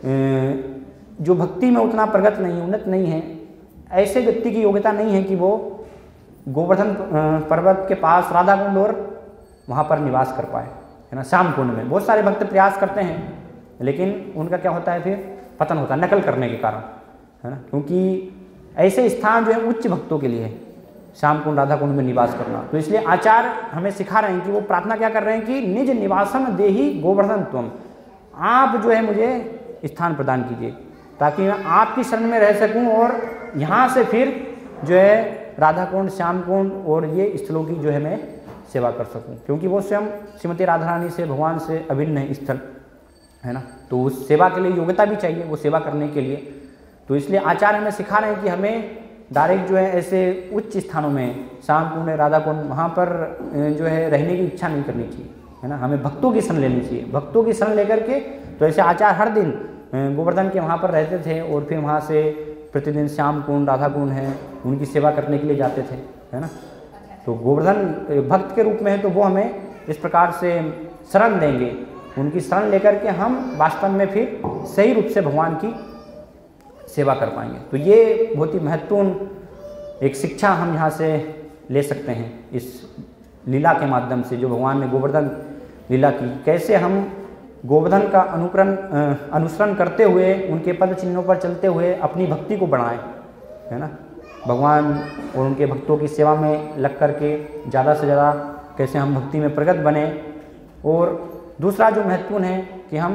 जो भक्ति में उतना प्रगत नहीं, उन्नत नहीं है, ऐसे व्यक्ति की योग्यता नहीं है कि वो गोवर्धन पर्वत के पास राधा कुंड और वहाँ पर निवास कर पाए, है ना। श्याम कुंड में बहुत सारे भक्त प्रयास करते हैं, लेकिन उनका क्या होता है, फिर पतन होता है नकल करने के कारण, है ना। क्योंकि ऐसे स्थान जो है उच्च भक्तों के लिए, श्याम कुंड राधा कुंड में निवास करना। तो इसलिए आचार्य हमें सिखा रहे हैं कि वो प्रार्थना क्या कर रहे हैं कि निज निवासम देही गोवर्धन त्वम, आप जो है मुझे स्थान प्रदान कीजिए ताकि मैं आपकी शरण में रह सकूं और यहाँ से फिर जो है राधा कुंड, श्याम कुंड और ये स्थलों की जो है मैं सेवा कर सकूं, क्योंकि वो स्वयं श्रीमती राधा रानी से, भगवान से अभिन्न स्थल, है ना। तो उस सेवा के लिए योग्यता भी चाहिए वो सेवा करने के लिए। तो इसलिए आचार्य हमें सिखा रहे हैं कि हमें डायरेक्ट जो है ऐसे उच्च स्थानों में, श्याम कुंड, राधा कुंड, वहाँ पर जो है रहने की इच्छा नहीं करनी चाहिए, है ना। हमें भक्तों की शरण लेनी चाहिए, भक्तों की शरण लेकर के। तो ऐसे आचार्य हर दिन गोवर्धन के वहाँ पर रहते थे और फिर वहाँ से प्रतिदिन श्याम कुंड, राधा कुंड है, उनकी सेवा करने के लिए जाते थे, है ना। तो गोवर्धन भक्त के रूप में है, तो वो हमें इस प्रकार से शरण देंगे, उनकी शरण लेकर के हम वास्तव में फिर सही रूप से भगवान की सेवा कर पाएंगे। तो ये बहुत ही महत्वपूर्ण एक शिक्षा हम यहाँ से ले सकते हैं इस लीला के माध्यम से, जो भगवान ने गोवर्धन लीला की, कैसे हम गोवर्धन का अनुकरण अनुसरण करते हुए, उनके पद चिन्हों पर चलते हुए अपनी भक्ति को बढ़ाएं, है ना। भगवान और उनके भक्तों की सेवा में लग करके ज़्यादा से ज़्यादा कैसे हम भक्ति में प्रगत बने। और दूसरा जो महत्वपूर्ण है कि हम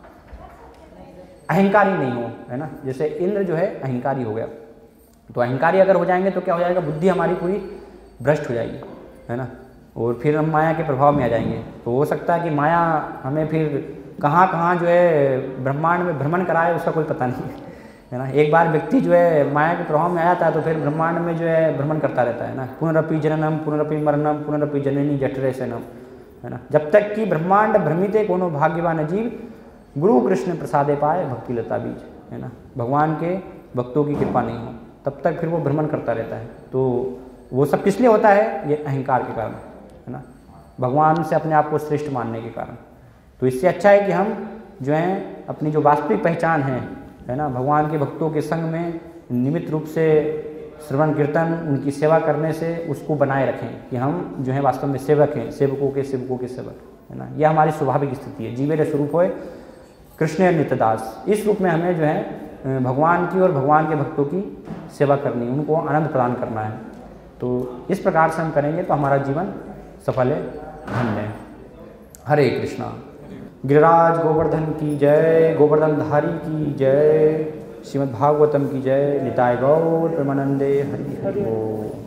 अहंकारी नहीं हो, है ना। जैसे इंद्र जो है अहंकारी हो गया, तो अहंकारी अगर हो जाएंगे तो क्या हो जाएगा, बुद्धि हमारी पूरी भ्रष्ट हो जाएगी, है ना, और फिर हम माया के प्रभाव में आ जाएंगे। तो हो सकता है कि माया हमें फिर कहाँ कहाँ जो है ब्रह्मांड में भ्रमण कराए, उसका कोई पता नहीं, है ना। एक बार व्यक्ति जो है माया के प्रभाव में आ जाता है तो फिर ब्रह्मांड में जो है भ्रमण करता रहता है ना। पुनरपि जननम पुनरपि मरणम पुनरपि जननी जठरे सनम, है ना। जब तक कि ब्रह्मांड भ्रमिते कोनो भाग्यवान जीव गुरु कृष्ण प्रसादे पाए भक्ति लता बीज, है ना। भगवान के भक्तों की कृपा नहीं हो तब तक फिर वो भ्रमण करता रहता है। तो वो सब किस लिए होता है? ये अहंकार के कारण, है ना, भगवान से अपने आप को श्रेष्ठ मानने के कारण। तो इससे अच्छा है कि हम जो है अपनी जो वास्तविक पहचान है, है ना, भगवान के भक्तों के संग में नियमित रूप से श्रवण कीर्तन उनकी सेवा करने से उसको बनाए रखें कि हम जो है वास्तव में सेवक हैं, सेवकों के सेवकों के सेवक, है ना। यह हमारी स्वाभाविक स्थिति है। जीवे स्वरूप होए कृष्ण नित्यदास, इस रूप में हमें जो है भगवान की और भगवान के भक्तों की सेवा करनी, उनको आनंद प्रदान करना है। तो इस प्रकार से हम करेंगे तो हमारा जीवन सफल है, धन्य है। हरे कृष्णा। गिरिराज गोवर्धन की जय, गोवर्धन धारी की जय, श्रीमद् भागवतम की जय। निताय गौर प्रेमानंदे हरि हरि बोल।